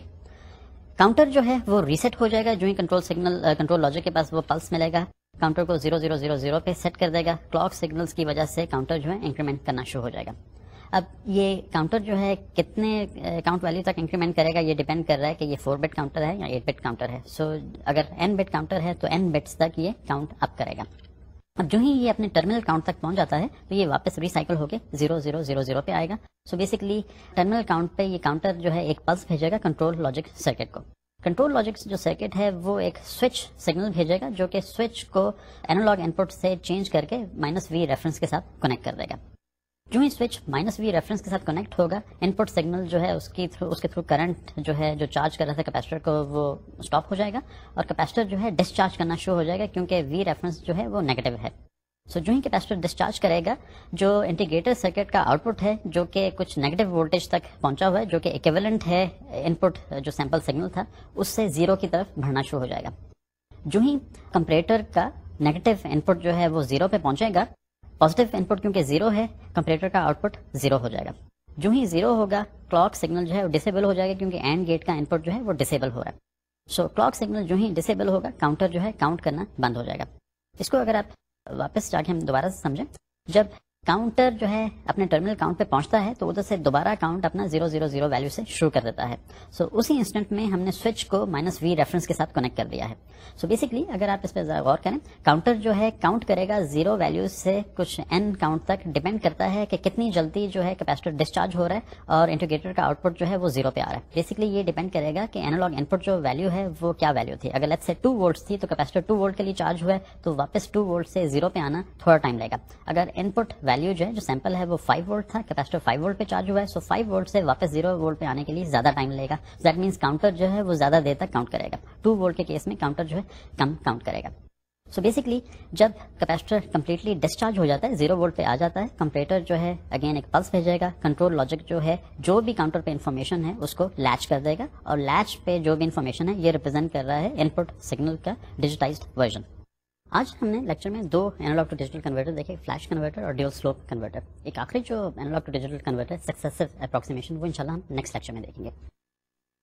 काउंटर जो है वो रीसेट हो जाएगा। जो ही कंट्रोल सिग्नल कंट्रोल लॉजिक के पास वो पल्स मिलेगा, काउंटर को जीरो जीरो जीरो जीरो पे सेट कर देगा। क्लॉक सिग्नल्स की वजह से काउंटर जो है इंक्रीमेंट करना शुरू हो जाएगा। अब ये काउंटर जो है कितने काउंट वैल्यू तक इंक्रीमेंट करेगा ये डिपेंड कर रहा है कि ये फोर बिट काउंटर है या एट बिट काउंटर है। सो so, अगर एन बिट काउंटर है तो एन बिट्स तक ये काउंट अप करेगा। अब जो ही ये अपने टर्मिनल काउंट तक पहुंच जाता है तो ये वापस रिसाइकल होके जीरो जीरो जीरो जीरो पे आएगा। सो बेसिकली टर्मिनल काउंट पे ये काउंटर जो है एक पल्स भेजेगा कंट्रोल लॉजिक सर्किट को। कंट्रोल लॉजिक जो सर्किट है वो एक स्विच सिग्नल भेजेगा जो कि स्विच को एनालॉग इनपुट से चेंज करके माइनस वी रेफरेंस के साथ कनेक्ट कर देगा। जो ही स्विच माइनस वी रेफरेंस के साथ कनेक्ट होगा, इनपुट सिग्नल जो है उसकी थ्रू उसके थ्रू करंट जो है जो चार्ज कर रहा था कैपेसिटर को वो स्टॉप हो जाएगा और कैपेसिटर जो है डिस्चार्ज करना शुरू हो जाएगा क्योंकि वी रेफरेंस जो है वो नेगेटिव है। सो so, जो ही कैपेसिटर डिस्चार्ज करेगा, जो इंटीग्रेटर सर्किट का आउटपुट है जो कि कुछ नेगेटिव वोल्टेज तक पहुंचा हुआ है जो कि इक्विवेलेंट है इनपुट जो सैंपल सिग्नल था उससे जीरो की तरफ बढ़ना शुरू हो जाएगा। जो ही कंपैरेटर का नेगेटिव इनपुट जो है वो जीरो पे पहुंचेगा, पॉजिटिव इनपुट क्योंकि जीरो है, कंपैरेटर का आउटपुट जीरो हो जाएगा। जो ही जीरो होगा, क्लॉक सिग्नल जो है वो डिसेबल हो जाएगा क्योंकि एंड गेट का इनपुट जो है वो डिसेबल हो रहा है। सो क्लॉक सिग्नल जो ही डिसेबल होगा, काउंटर जो है काउंट करना बंद हो जाएगा। इसको अगर आप वापस जाके हम दोबारा से समझें, जब काउंटर जो है अपने टर्मिनल काउंट पे पहुंचता है तो उधर से दोबारा काउंट अपना जीरो जीरो जीरो वैल्यू से शुरू कर देता है। सो so, उसी इंस्टेंट में हमने स्विच को माइनस वी रेफरेंस के साथ कनेक्ट कर दिया है। सो so, बेसिकली अगर आप इस पर गौर करें, काउंटर जो है काउंट करेगा जीरो वैल्यू से कुछ एन काउंट तक, डिपेंड करता है कि कितनी जल्दी जो है कैपेसिटर डिस्चार्ज हो रहा है और इंटीग्रेटर का आउटपुट जो है वो जीरो पे आ रहा है। बेसिकली ये डिपेंड करेगा कि एनालॉग इनपुट जो वैल्यू है वो क्या वैल्यू थी। अगर लेट्स से टू वोल्ट थी तो कैपेसिटर टू वोल्ट के लिए चार्ज हुआ है तो वापस टू वोल्ट से जीरो पे आना थोड़ा टाइम लगेगा। अगर इनपुट वैल्यू जो है जो सैंपल है वो फाइव वोल्ट था, कैपेसिटर फाइव वोल्ट पे चार्ज हुआ है, सो फाइव वोल्ट से वापस जीरो वोल्ट पे आने के लिए ज्यादा टाइम लगेगा। दैट मींस काउंटर जो है वो ज्यादा देर तक काउंट करेगा। टू वोल्ट के केस में काउंटर जो है कम काउंट करेगा। सो so बेसिकली जब कैपेसिटर कंप्लीटली डिस्चार्ज हो जाता है, जीरो वोल्ट पे आ जाता है, कंपैरेटर जो है अगेन एक पल्स भेजेगा। कंट्रोल लॉजिक जो है जो भी काउंटर पे इन्फॉर्मेशन है उसको लैच कर देगा और लैच पे जो भी इन्फॉर्मेशन है ये रिप्रेजेंट कर रहा है इनपुट सिग्नल का डिजिटाइज्ड वर्जन। आज हमने लेक्चर में दो एनालॉग टू डिजिटल कन्वर्टर देखे, फ्लैश कन्वर्टर और ड्यूल स्लोप कन्वर्टर। एक आखिरी जो analogue to digital converter successive approximation, वो इंशाल्लाह हम नेक्स्ट लेक्चर में देखेंगे।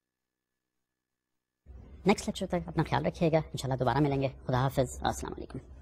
नेक्स्ट लेक्चर तक अपना ख्याल रखिएगा, इंशाल्लाह दोबारा मिलेंगे। खुदा हाफिज़, अस्सलाम वालेकुम।